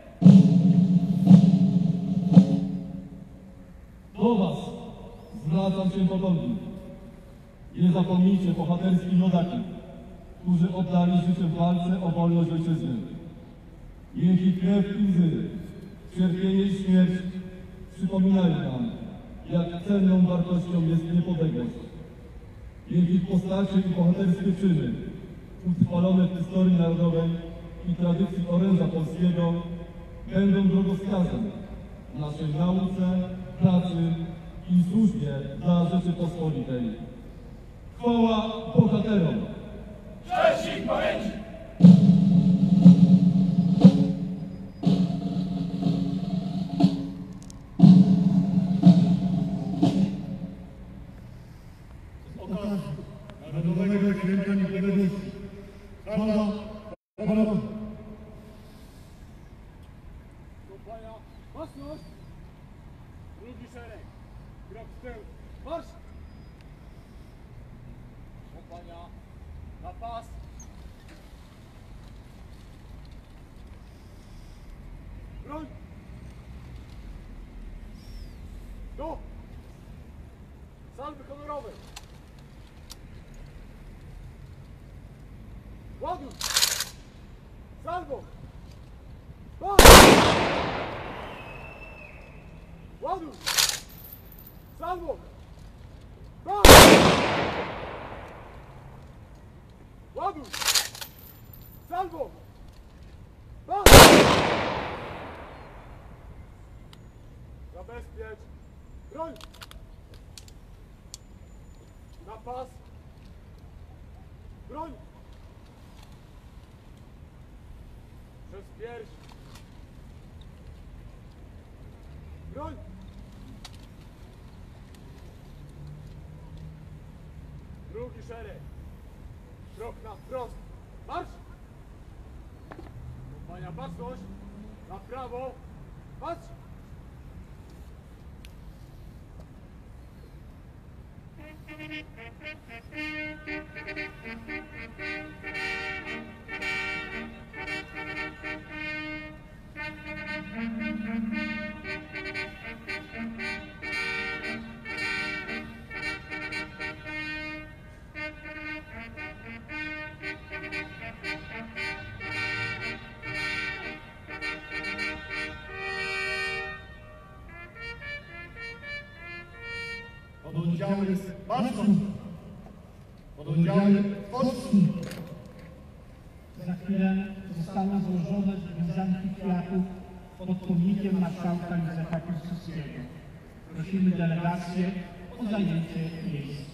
Do Was zwracam się ponownie. Nie zapomnijcie bohaterskich rodaków, którzy oddali życie w walce o wolność ojczyzny. Niech ich krew i łzy, cierpienie i śmierć przypominają nam, jak cenną wartością jest niepodległość. Niech ich postacie i bohaterskie czyny, utrwalone w historii narodowej i tradycji oręża polskiego, będą drogowskazem w naszej nauce, pracy i służbie dla Rzeczypospolitej. Chwała bohaterom! Cześć ich pamięci! Narodowego Święta Niepodległości. Chwała honorowi. Kompania, baczność! Drugi szereg, krok w tył, marsz! Kompania, na pas! Broń! Do! Salwy honorowe! Ładuj! Salwo! Pas! Ładuj! Salwo! Pas! Ładuj! Salwo! Pas! Zabezpiecz! Broń! Na pas! Broń! Przez pierś! Broń! Drugi szereg! Krok na wprost! Marsz! Kompania, baczność! Na prawo! Patrz! Pododdziały Baczką, pododdziały Polski. Za chwilę zostaną złożone wiązanki kwiatów pod pomnikiem marszałka Józefa Piłsudskiego. Prosimy delegację o zajęcie miejsc.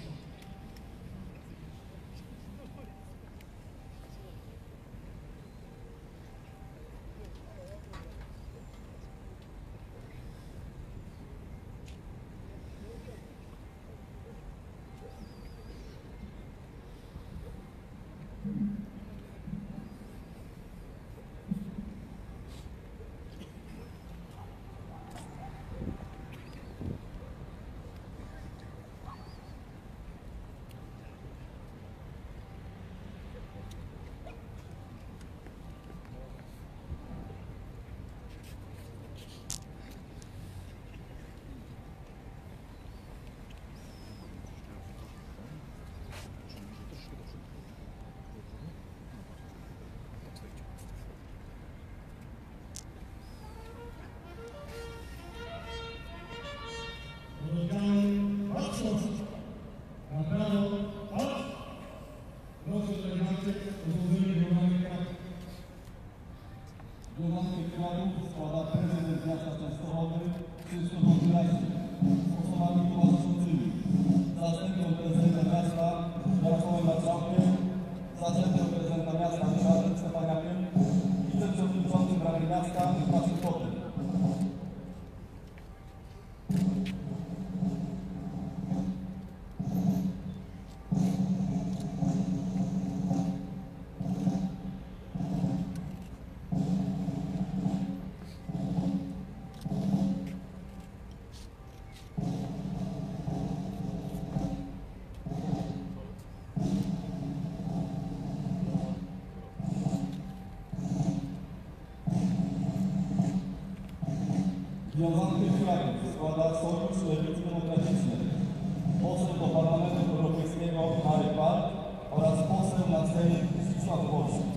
Wiązankę kwiatów składa prezydent miasta Częstochowy Krzysztof Podlaski z osobami towarzyszącymi, zastępcą prezydenta miasta Jarosławem Marszałkiem, zastępcą prezydenta miasta Ryszardem Stefaniakiem, wiceprzewodniczącym Rady Miasta Łukaszem Kotem. Wiązankę kwiatów składa Sojusz Lewicy Demokratycznej, poseł do Parlamentu Europejskiego Marek Bal oraz poseł na Sejm Zdzisław Wolski.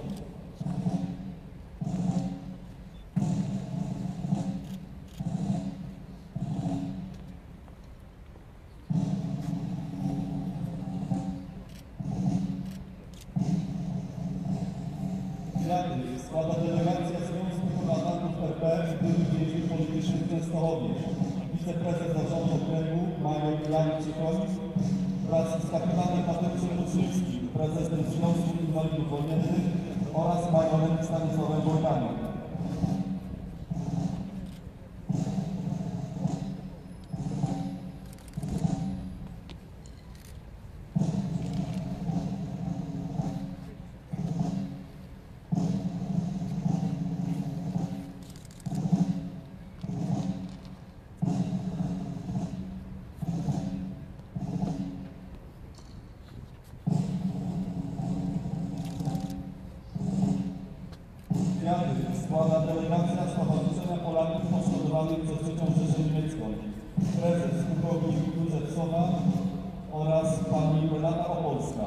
Kwiaty składa delegacja Związku Kombatantów RP i byłych więźniów politycznych w Częstochowie, wiceprezes zarządu okręgu major Jan Cichoń wraz z kapitanem Patrycją Kuczynski, prezesem Związku Inwalidów Wojennych oraz majorem Stanisławem Wojtanem. Kwiaty składa delegacja Stowarzyszenia Polaków poszkodowanych przez III Rzeszę Niemiecką, prezes pułkownik Józef Sowa oraz pani Renata Opolska.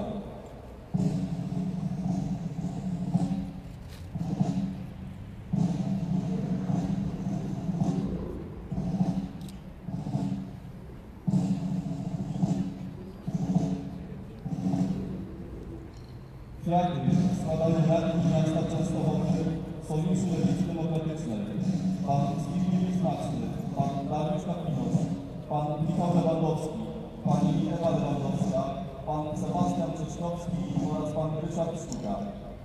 Kwiaty składane radni miasta Częstochowy Sojuszu Lewicy Demokratycznej, pan Zbigniew Smaczny, pan Dariusz Kapinos, pan Michał Lewandowski, pani Ewa Lewandowska, pan Sebastian Czeszkowski oraz pan Ryszard Sztuka.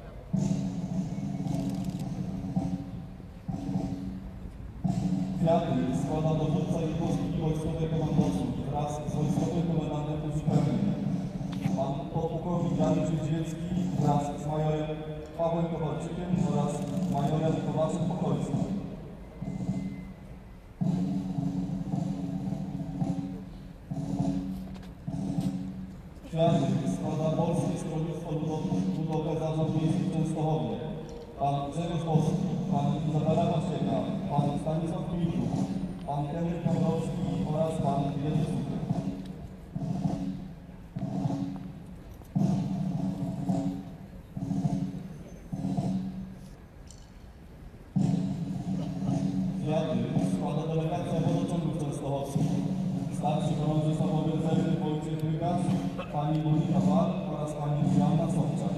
Kwiaty składa dowódca jednostki wojskowej komandosów wraz z wojskowym komendantem uzupełnieniem, pan podpułkownik Jan Dziedzicki wraz z majorem Pawłem Kowalczykiem oraz majorem Tomaszem Pokolskim. Kwiaty składa Polskie Stronnictwo Ludowe Zarząd Miejski w Częstochowie, pan Grzegorz Boski, pan Izabela Macieka, pan Stanisław Kmieciuk, pan Henryk Pawłowski oraz pan Jerzy Suchy. Kwiaty składa delegacja wodociągów częstochowskich. Starszy chorąży samoobiercelny Wojciech Rygarz, pani Monika Wal oraz pani Joanna Sobczak.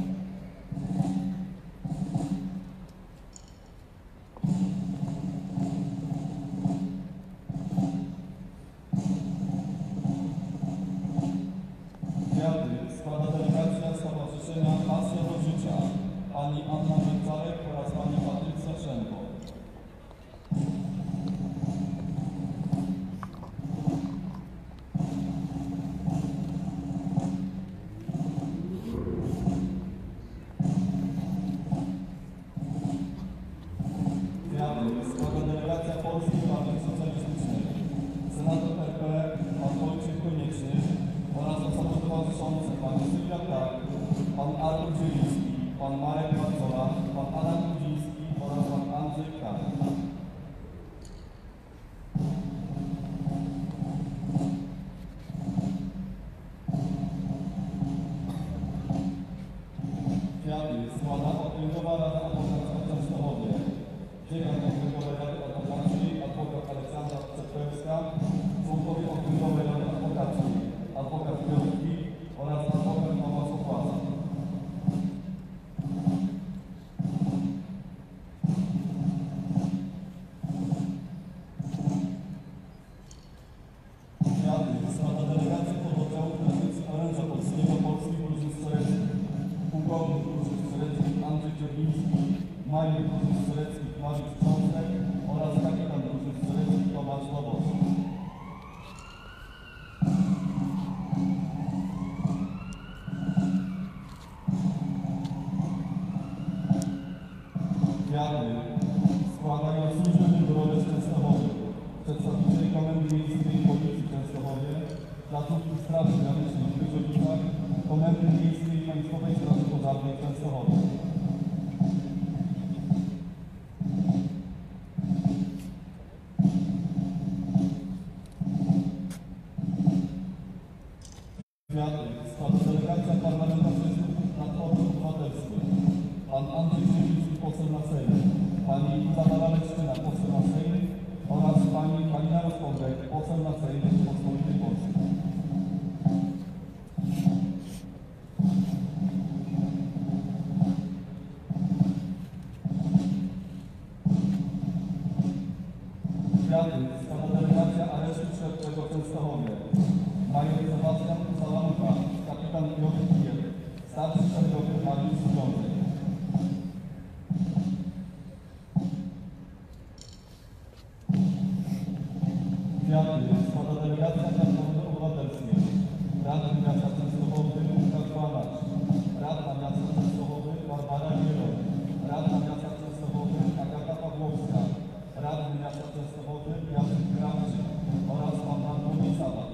Kwiaty składa delegacja Stowarzyszenia Pasja do Życia, pani Anna Węczarek oraz pani Patrycja Szemko. Składa delegacja Polskiej Partii Socjalistycznej, senator RP pan Wojciech Konieczny oraz osoby towarzyszące pan Sylwia Kark, pan Artur Zieliński, pan Marek Marcola, pan Adam Kudziński oraz pan Andrzej Kark. Kwiaty składa Okręgowa Rada Adwokacka w Częstochowie. Dziekan Okręgowej Rady Adwokackiej, adwokat Aleksandra Czerpełska, członkowie Okręgowej Rady Adwokackiej, adwokat Piotr oraz adwokat Mama Sopłaca. Kwiaty składa delegację pododdziału tradycji oręża polskiego Polskich Różnych Strzeleckich, pułkownik Różnych Strzeleckich Andrzej Czerwiński, major Różnych Strzeleckich Mariusz Cząstek oraz kapitan Różnych Strzeleckich Tomasz Nowowski. Kwiaty składają służby mundurowe z Częstochowy, przedstawicieli Komendy Miejskiej Policji w Częstochowie, placówki Straży Granicznej w Wyżowicach, Komendy Miejskiej Państwowej Straży Pożarnej w Częstochowie. Kwiaty składa delegacja parlamentarzystów Platformy Obywatelskiej. Pan Andrzej Zieliński, poseł na Sejm, pani Izabela Leszczyna, poseł na Sejm oraz pani Halina Rozpądek, poseł na Sejm Rzeczypospolitej Polskiej. Kwiaty składa delegacja aresztu śledczego w Częstochowie. Major Sebastian Salamucha, kapitan Piotr Kiel, starszy szeregowy Mariusz Związek. Kwiaty składa delegacja Platformy Obywatelskiej. Radny Miasta Częstochowy Łukasz Banacz, radna Miasta Częstochowy Barbara Gierow, radna Miasta Częstochowy Agata Pawłowska, radny Miasta Częstochowy Jacek Krawczyk oraz pan Bartłomiej Sabat.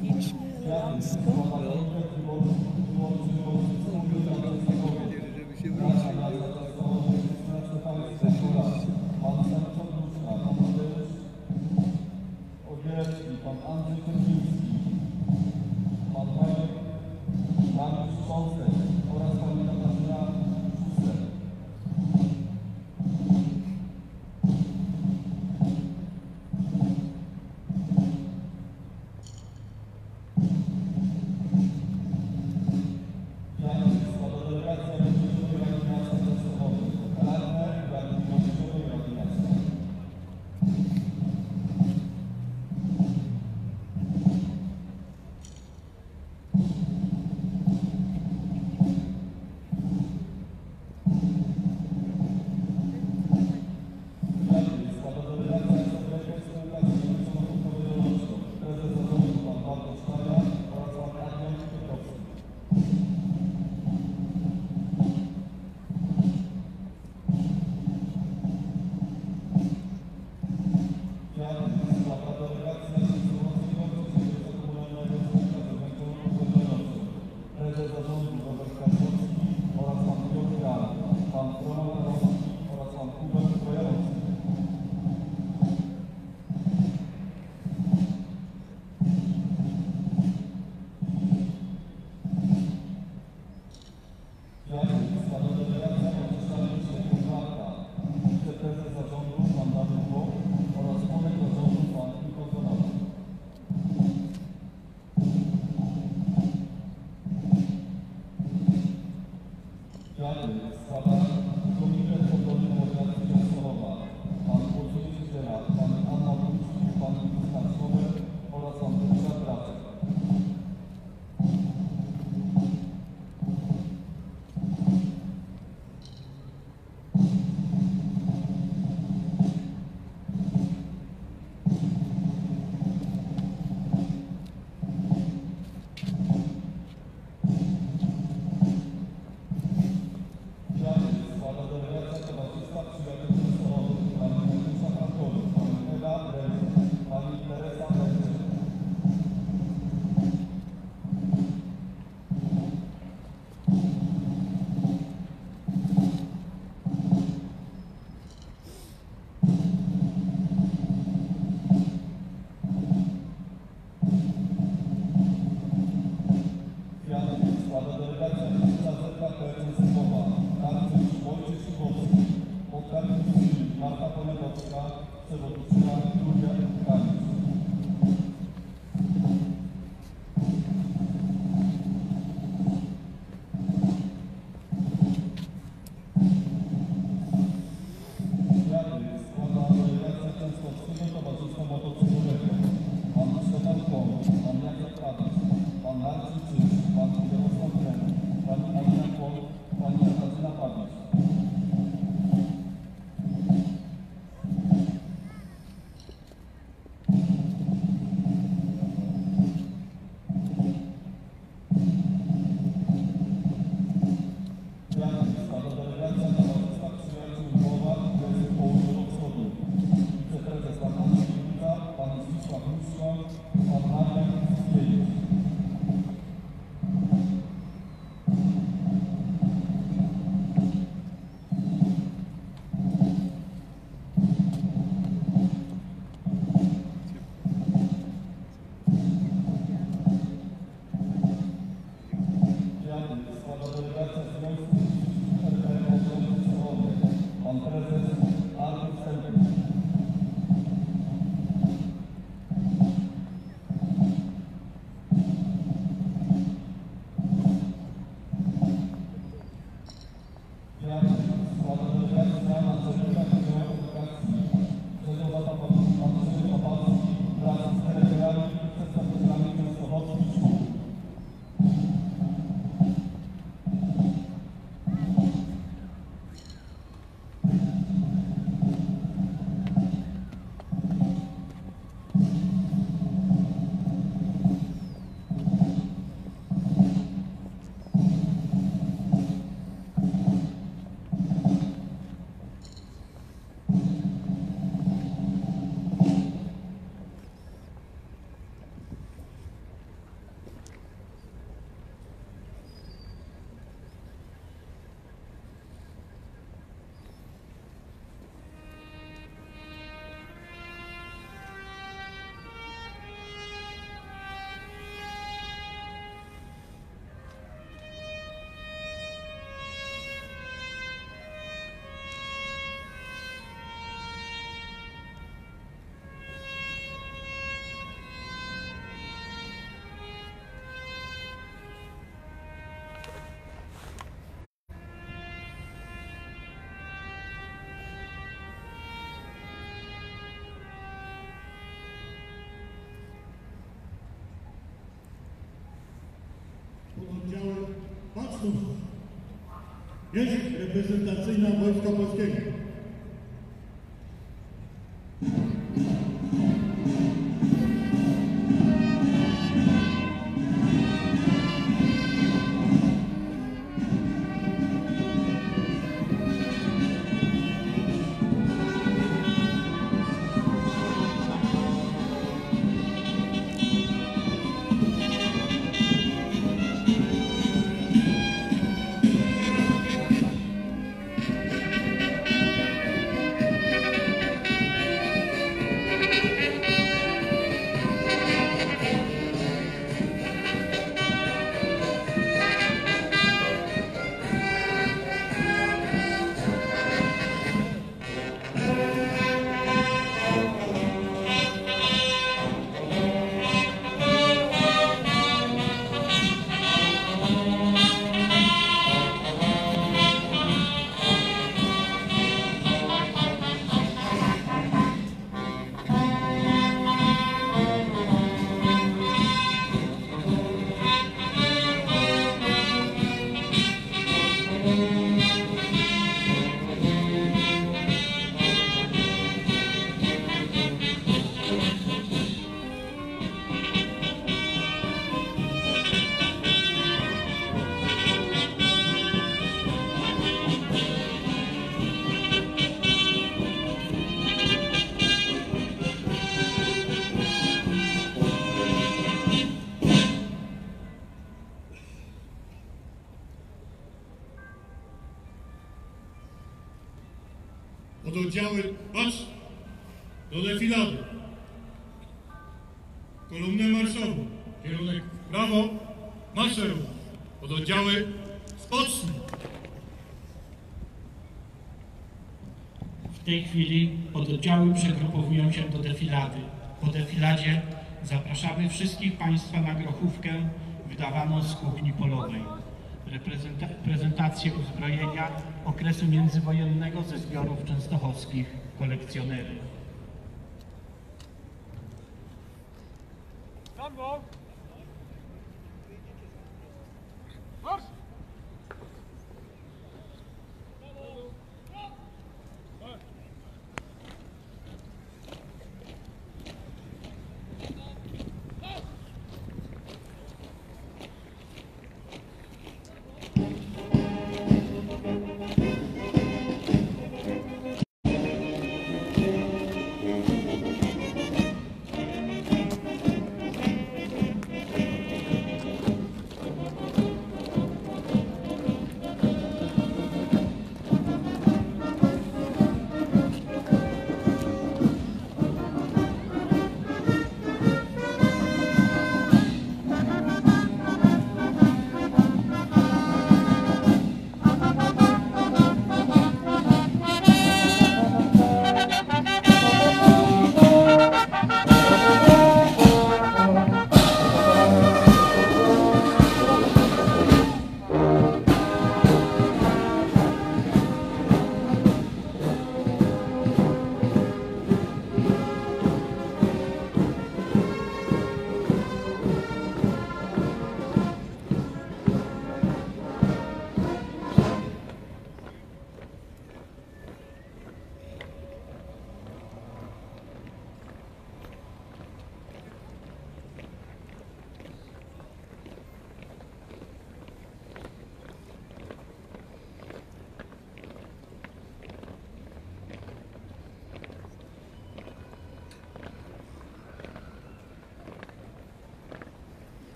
Licznie, elegancko. Pan Andrzej Kędziński, pan Mariusz Cząstek oraz pani Katarzyna Szuster. Składa delegacja Młodzieżowej Rady Miasta Częstochowy, radne Rady Młodzieżowej Rady Miasta. Prezes zarządu Robert Karczewski oraz pan Piotr Gal, pan Roman Rowski oraz pan Hubert Trojanowski. Składa delegacja podczas Marka, wiceprezes zarządu pan Dawid Bok oraz członek zarządu pan Michał Zonowski. Składa Komitet Obrony Demokracji Częstochowa, pan Włodzimierz Ziela, pan Anna Wójcik, pan Krystian Słowek oraz pan Ryszard Bracek. Składa delegacja Towarzystwa Przyjaciół Częstochowych, pani Agnieszka Frankowiec, pani Ewa Rejs, pani Teresa Rejs. Składa delegacja ministra ZKP Częstochowa, Arcysz Wojciech Szybowski, podkarmistrz Marta Polegowska, przewodnicząca Julia Kanisz. Składa delegacja Częstochowskiego Towarzystwa Motocyklowego, pan Stefan Pąk, pan Jacek Adaś, pan Marcin Czyż, pan Jarosław Ren, pani Anna Pąk, pani Katarzyna Pawisz. Cóż, jest reprezentacyjna Wojska Polskiego. Oddziały, marsz do defilady. Kolumnę marszową, kierunek prawo, marszeru. Oddziały, spocznij. W tej chwili oddziały przegrupowują się do defilady. Po defiladzie zapraszamy wszystkich Państwa na grochówkę wydawaną z kuchni polowej. Prezentację uzbrojenia okresu międzywojennego ze zbiorów częstochowskich kolekcjonerów. Marsz!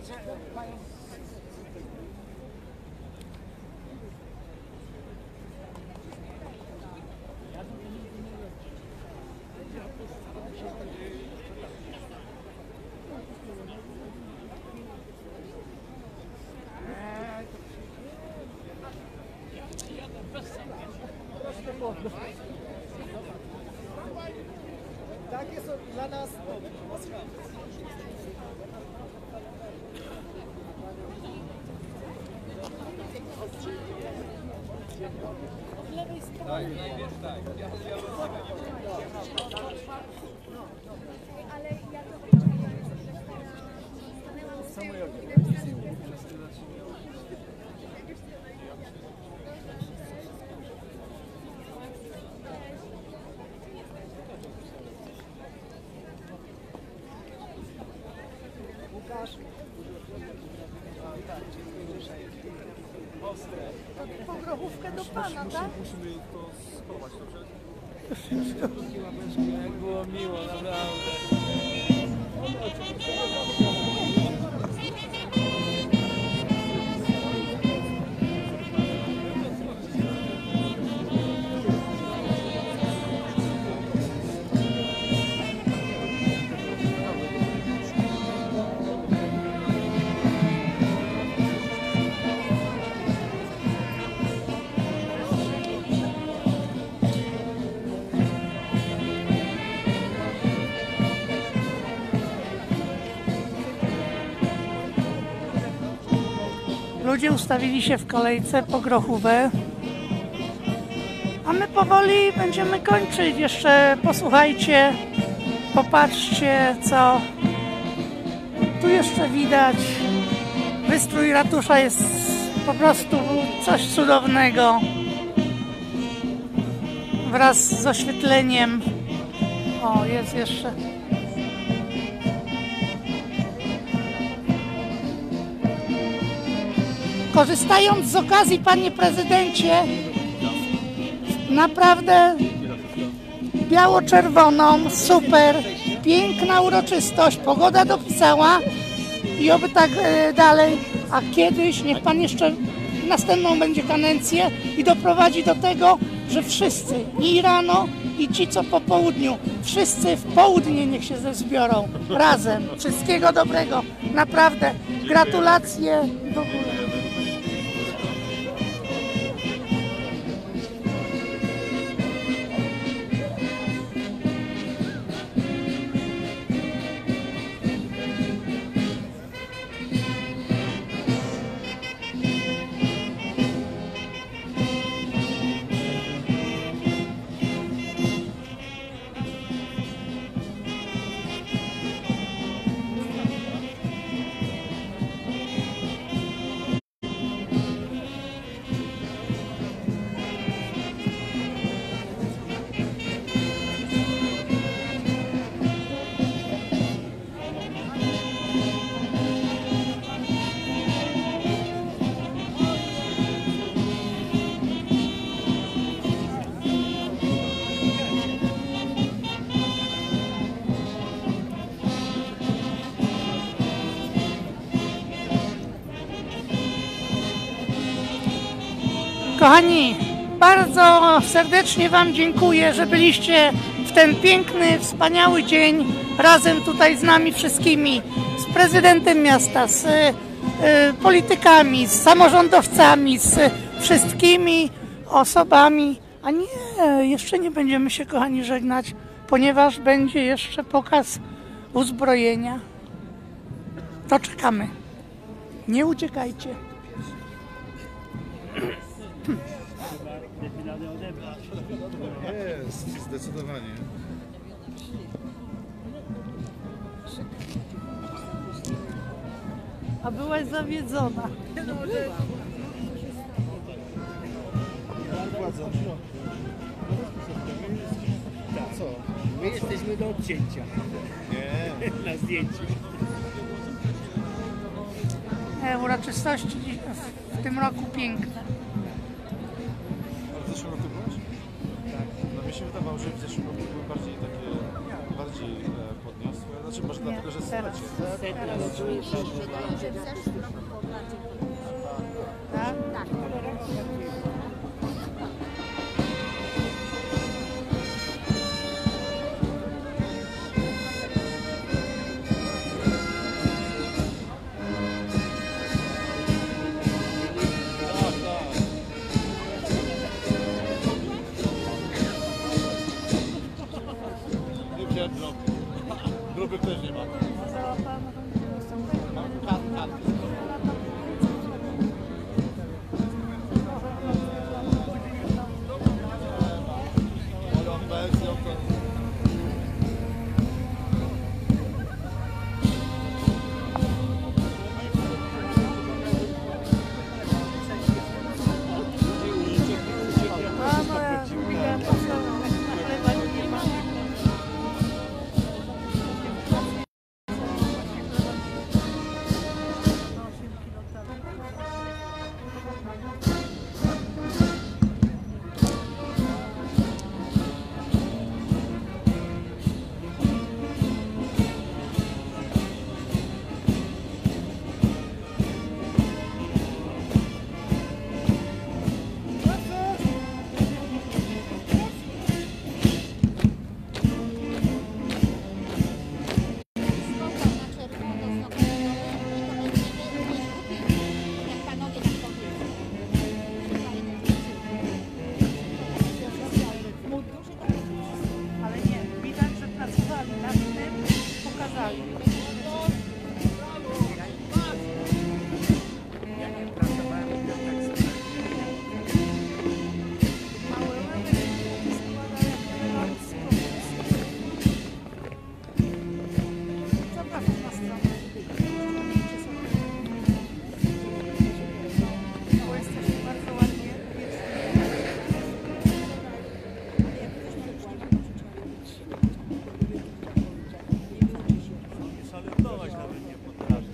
Tak jest dla nas. Łukasz. Po grochówkę do pana, tak? Musimy to schować, dobrze? Jak było miło, naprawdę. Ludzie ustawili się w kolejce po grochówę, a my powoli będziemy kończyć. Jeszcze posłuchajcie, popatrzcie, co tu jeszcze widać. Wystrój ratusza jest po prostu coś cudownego. Wraz z oświetleniem. O, jest jeszcze. Korzystając z okazji, panie prezydencie, naprawdę biało-czerwoną, super, piękna uroczystość, pogoda dopisała i oby tak dalej, a kiedyś niech pan jeszcze następną będzie kadencję i doprowadzi do tego, że wszyscy, i rano, i ci co po południu, wszyscy w południe niech się zbiorą razem. Wszystkiego dobrego, naprawdę, gratulacje w ogóle. Kochani, bardzo serdecznie wam dziękuję, że byliście w ten piękny, wspaniały dzień razem tutaj z nami wszystkimi, z prezydentem miasta, z politykami, z samorządowcami, z wszystkimi osobami. A nie, jeszcze nie będziemy się, kochani, żegnać, ponieważ będzie jeszcze pokaz uzbrojenia. To czekamy. Nie uciekajcie. Jest, zdecydowanie. A byłaś zawiedzona. Co? My jesteśmy do odcięcia. Nie. Na zdjęciu. Uroczystości w tym roku piękne. A w zeszłym roku byłeś? Tak. No mi się wydawało, że w zeszłym roku były bardziej takie, bardziej podniosłe. Znaczy może dlatego, że teraz. Tak? Tak. Nie wziąłem drogi. Grupy też nie ma. Ale on bez ją to... Ale nie, widać, że pracowali nad tym, pokazali. Zapraszam na stronę. Bo jesteście bardzo ładnie. Szalenować nawet nie potrafi.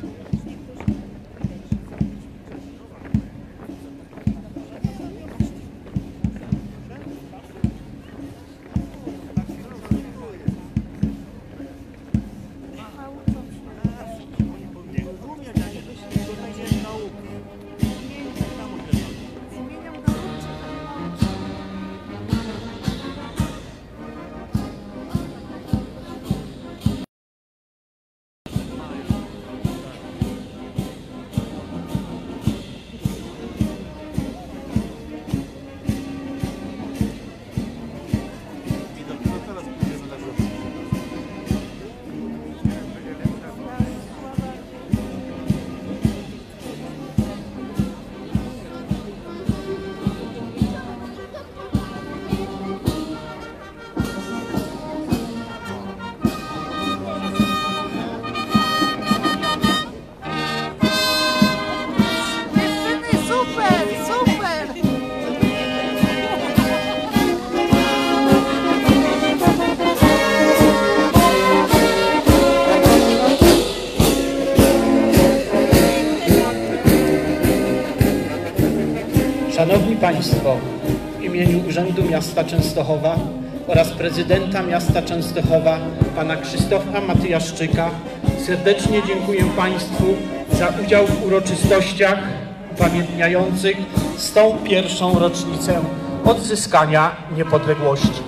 Szanowni Państwo, w imieniu Urzędu Miasta Częstochowa oraz prezydenta miasta Częstochowa, pana Krzysztofa Matyjaszczyka, serdecznie dziękuję Państwu za udział w uroczystościach upamiętniających 101. rocznicę odzyskania niepodległości.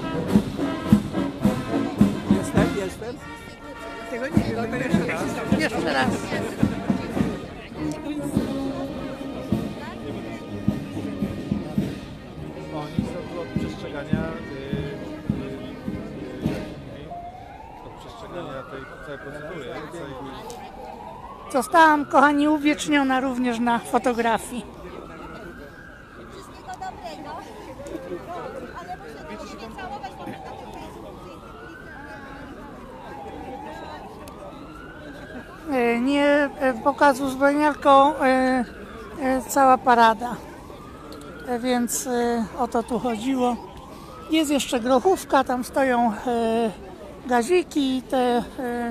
Jestem? Tego nie wiem, jeszcze raz. Oni są od przestrzegania tej całej procedury. Zostałam, kochani, uwieczniona również na fotografii. Wszystkiego dobrego. Ale muszę nie całować, bo Nie pokaz uzbrojenia, tylko cała parada. Więc o to tu chodziło. Jest jeszcze grochówka, tam stoją gaziki, te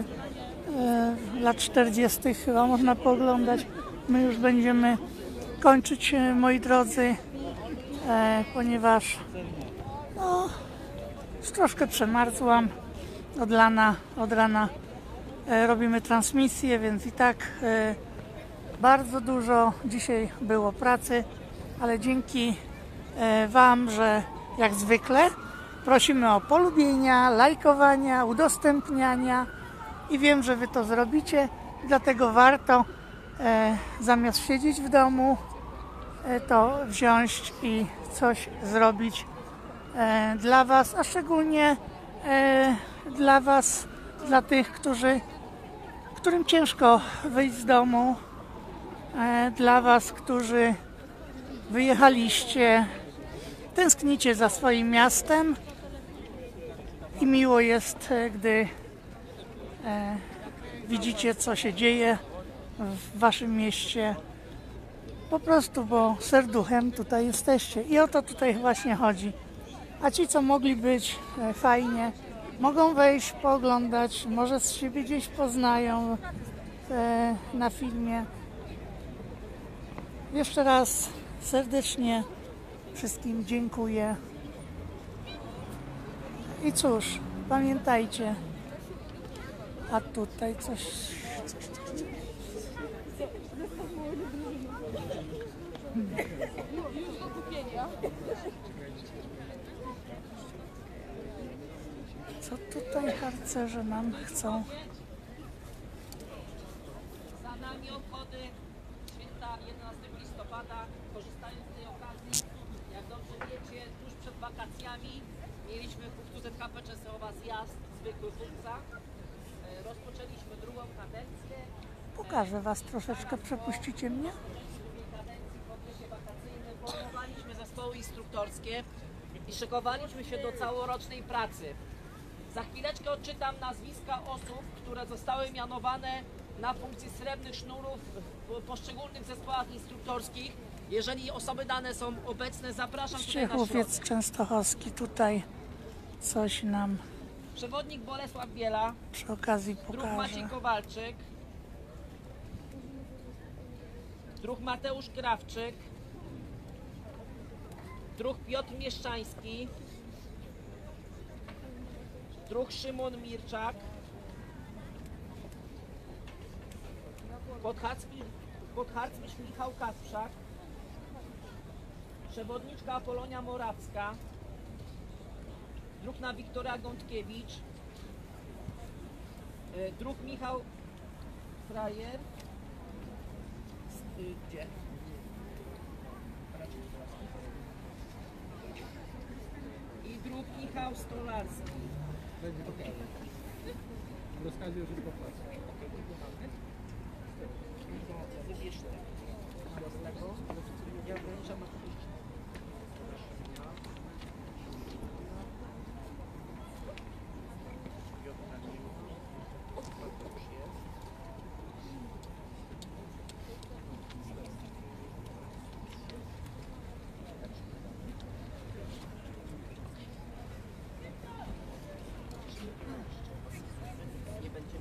lat 40. chyba można pooglądać. My już będziemy kończyć, moi drodzy, ponieważ no, już troszkę przemarzłam od rana robimy transmisję, więc i tak bardzo dużo dzisiaj było pracy, ale dzięki Wam, że jak zwykle prosimy o polubienia, lajkowania, udostępniania i wiem, że Wy to zrobicie, dlatego warto zamiast siedzieć w domu, to wziąć i coś zrobić dla Was, a szczególnie dla Was, dla tych, którym ciężko wyjść z domu, dla Was, którzy wyjechaliście, tęsknicie za swoim miastem i miło jest, gdy widzicie, co się dzieje w Waszym mieście. Po prostu, bo serduchem tutaj jesteście i o to tutaj właśnie chodzi. A ci, co mogli być, fajnie, mogą wejść, pooglądać, może z siebie gdzieś poznają na filmie. Jeszcze raz serdecznie wszystkim dziękuję. I cóż, pamiętajcie, a tutaj coś. Co tutaj harcerze nam chcą? Za nami obchody święta 11 listopada. Korzystając z tej okazji, jak dobrze wiecie, tuż przed wakacjami mieliśmy w Puchtu ZKP Częstochowa zjazd zwykły Fulca. Rozpoczęliśmy drugą kadencję. Pokażę Was troszeczkę, przepuścicie mnie? W okresie wakacyjnym formowaliśmy zespoły instruktorskie i szykowaliśmy się do całorocznej pracy. Za chwileczkę odczytam nazwiska osób, które zostały mianowane na funkcję srebrnych sznurów w poszczególnych zespołach instruktorskich. Jeżeli osoby dane są obecne, zapraszam tutaj na Ściechowiec środek. Częstochowski tutaj coś nam Przewodnik Bolesław Biela, przy okazji druh Maciej pokaże. Kowalczyk, druh Mateusz Krawczyk, druh Piotr Mieszczański, druh Szymon Mirczak, podharcmistrz Michał Kasprzak, przewodniczka Apolonia Morawska, druhna Wiktoria Gądkiewicz, druh Michał Frajer, gdzie? I druh Michał Stolarski. Okay. W rozkazie już jest po pracy. Wybierz tego. Ja włączam oczywiście. Nie będzie.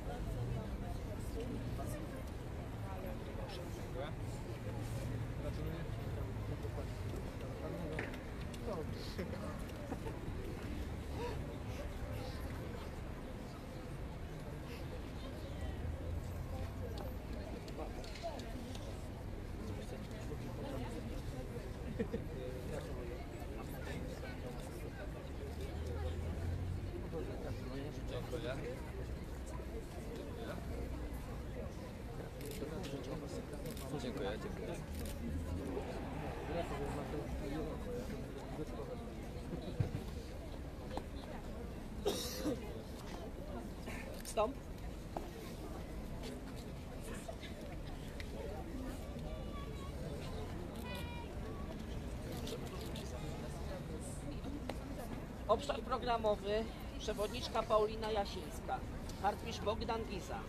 Dziękuję, dziękuję. Wstąp. Obszar programowy, przewodniczka Paulina Jasińska, harcmistrz Bogdan Giza,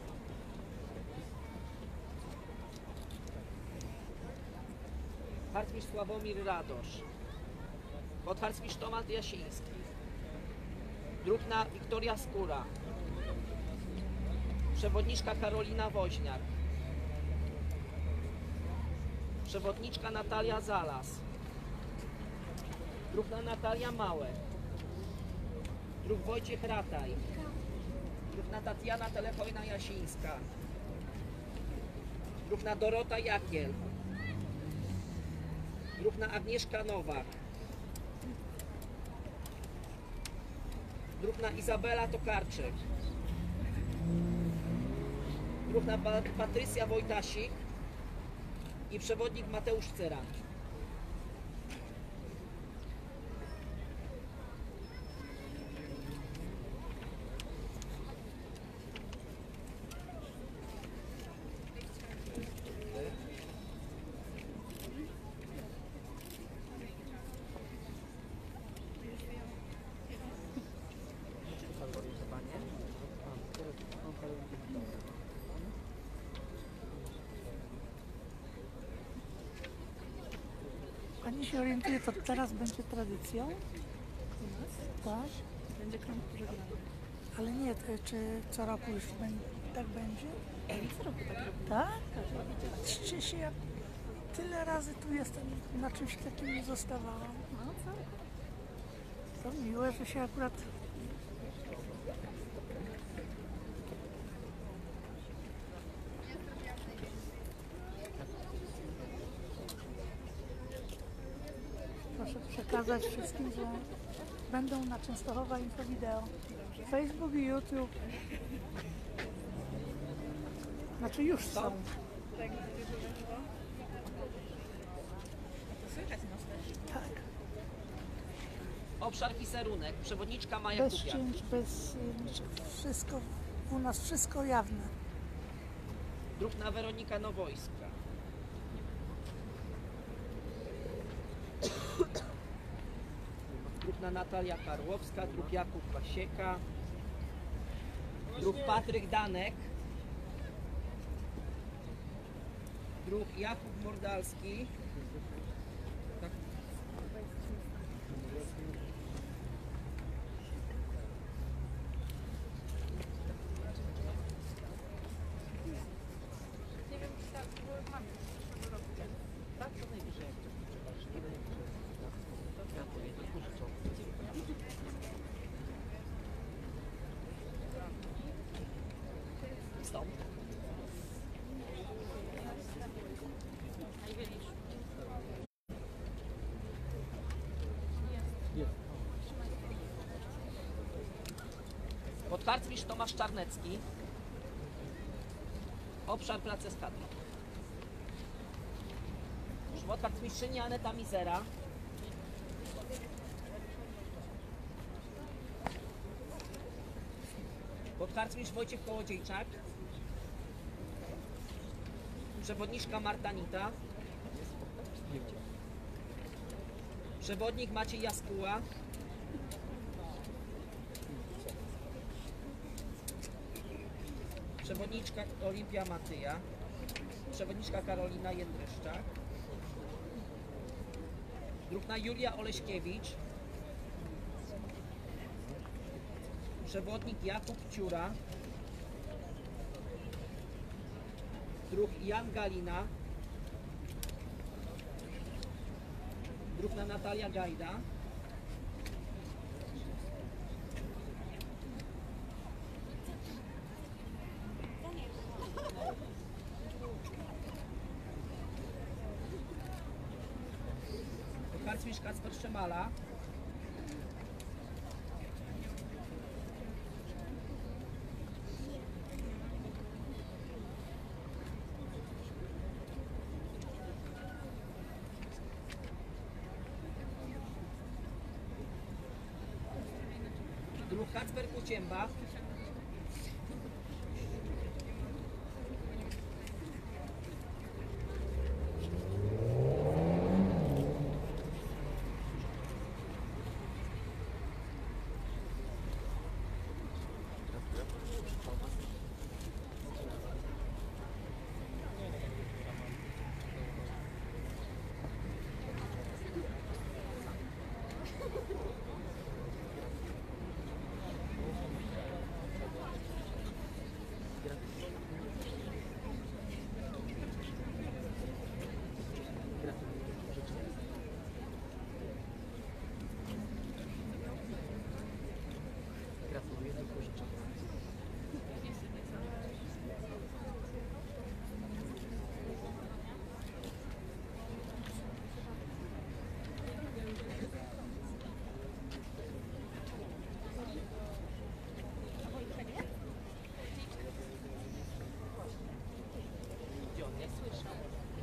harcmistrz Sławomir Radosz, podharcmistrz Tomasz Jasiński, druhna Wiktoria Skóra, przewodniczka Karolina Woźniak, przewodniczka Natalia Zalas, druhna Natalia Małek, druh Wojciech Rataj, druh Druhna Tatiana Telefojna-Jasińska. Druhna Dorota Jakiel. Druhna Agnieszka Nowak. Druhna Izabela Tokarczyk. Druhna Patrycja Wojtasik i przewodnik Mateusz Cyran. Pani się orientuje, to teraz będzie tradycją? Tak? Będzie krąg żeglany. Ale nie, to, czy co roku już tak będzie? Co roku tak robi? Tak? Patrzcie się, ja tyle razy tu jestem, na czymś takim nie zostawałam. No co? To miłe, że się akurat... Proszę przekazać wszystkim, że będą na Częstochowa Info Wideo. Facebook i YouTube. Znaczy już są. Tak, słychać nas też. Tak. Obszar wizerunek. Przewodniczka Maja Bez Kupiak. cięć, bez niczego. Wszystko, u nas wszystko jawne. Druhna Weronika Nowojska. Druhna Natalia Karłowska, druh Jakub Pasieka, druh Patryk Danek, druh Jakub Mordalski, Nie wiem, czy tak było mamy przyszłego roku. tak, to najwyżej jak ktoś trzeba, nie będzie ja powiem, to życzę. Stąd. Podharcmistrz Tomasz Czarnecki. Obszar Plac Eskadry. Podharcmistrzyni Aneta Mizera. Podharcmistrz Wojciech Kołodziejczak. Przewodniczka Marta Nita. Przewodnik Maciej Jaskuła. Przewodniczka Olimpia Matyja. Przewodniczka Karolina Jędryszczak. Druhna Julia Oleśkiewicz. Przewodnik Jakub Ciura. Druh Jan Galina. Druhna Natalia Gajda. Harcmistrz Kacper Szemala. Druh Kacper Kucięba.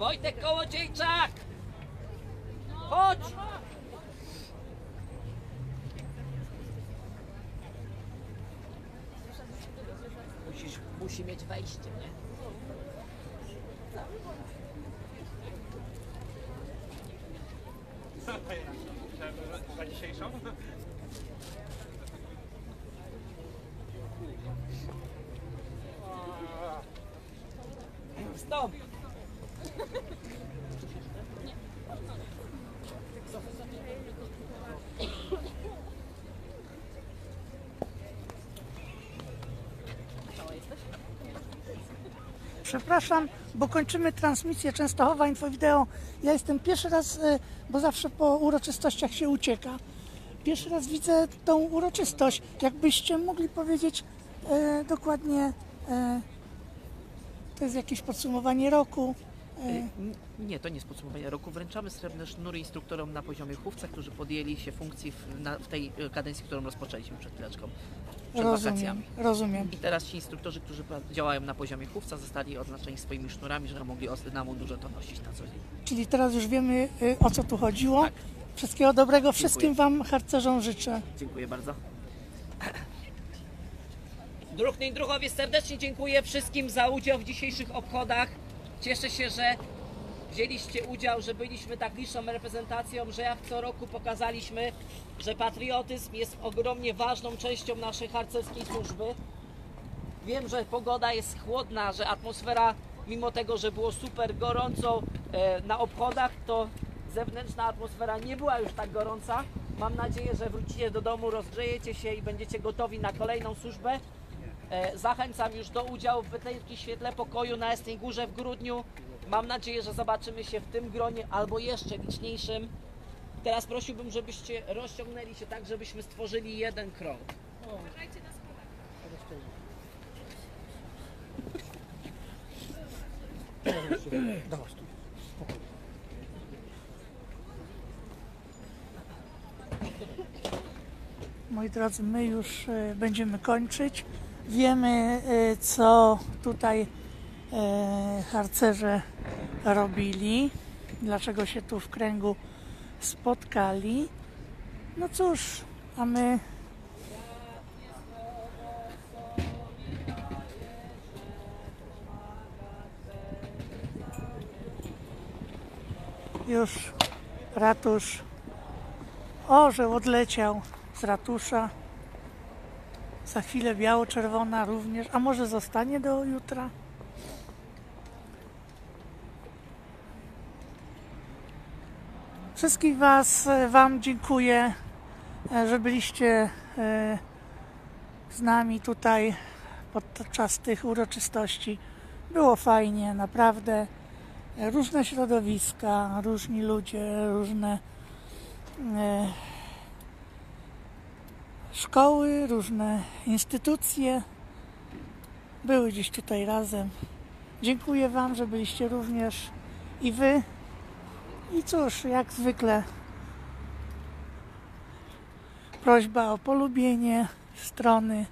Wojtek Kołodziejczak! Chodź! Musi mieć wejście, nie? Za dzisiejszą? Stop! Przepraszam, bo kończymy transmisję Częstochowa Infowideo. Ja jestem pierwszy raz, bo zawsze po uroczystościach się ucieka. Pierwszy raz widzę tą uroczystość. Jakbyście mogli powiedzieć dokładnie, to jest jakieś podsumowanie roku. Nie, to nie jest podsumowanie roku. Wręczamy srebrne sznury instruktorom na poziomie chówca, którzy podjęli się funkcji w tej kadencji, którą rozpoczęliśmy przed chwileczką. Przed wakacjami. Rozumiem. I teraz ci instruktorzy, którzy działają na poziomie chówca, zostali oznaczeni swoimi sznurami, że mogli na mundurze to nosić na co dzień. Czyli teraz już wiemy, o co tu chodziło. Tak. Wszystkiego dobrego. Wszystkim Wam harcerzom życzę. Dziękuję bardzo. Druhny i druhowie, serdecznie dziękuję wszystkim za udział w dzisiejszych obchodach. Cieszę się, że wzięliście udział, że byliśmy tak liczną reprezentacją, że jak co roku pokazaliśmy, że patriotyzm jest ogromnie ważną częścią naszej harcerskiej służby. Wiem, że pogoda jest chłodna, że atmosfera, mimo tego, że było super gorąco na obchodach, to zewnętrzna atmosfera nie była już tak gorąca. Mam nadzieję, że wrócicie do domu, rozgrzejecie się i będziecie gotowi na kolejną służbę. Zachęcam już do udziału w Wytycznej Świetle Pokoju na Jasnej Górze w grudniu. Mam nadzieję, że zobaczymy się w tym gronie albo jeszcze liczniejszym. Teraz prosiłbym, żebyście rozciągnęli się tak, żebyśmy stworzyli jeden krąg. Moi drodzy, my już będziemy kończyć. Wiemy, co tutaj harcerze robili, dlaczego się tu w kręgu spotkali. No cóż, a my już ratusz, orzeł odleciał z ratusza. Za chwilę biało-czerwona również, a może zostanie do jutra? Wszystkich Wam dziękuję, że byliście z nami tutaj podczas tych uroczystości. Było fajnie, naprawdę. Różne środowiska, różni ludzie, różne szkoły, różne instytucje były dziś tutaj razem. Dziękuję Wam, że byliście również i Wy. I cóż, jak zwykle prośba o polubienie strony,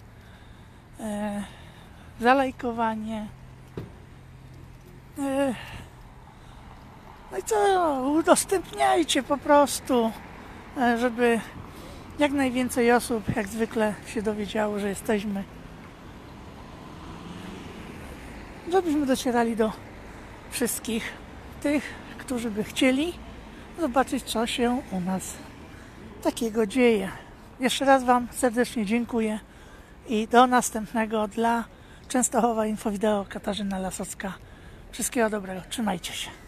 zalajkowanie. No i co, udostępniajcie po prostu, żeby jak najwięcej osób, jak zwykle, się dowiedziało, że jesteśmy. Żebyśmy docierali do wszystkich tych, którzy by chcieli zobaczyć, co się u nas takiego dzieje. Jeszcze raz Wam serdecznie dziękuję i do następnego. Dla Częstochowa Infowideo, Katarzyna Lasocka. Wszystkiego dobrego. Trzymajcie się.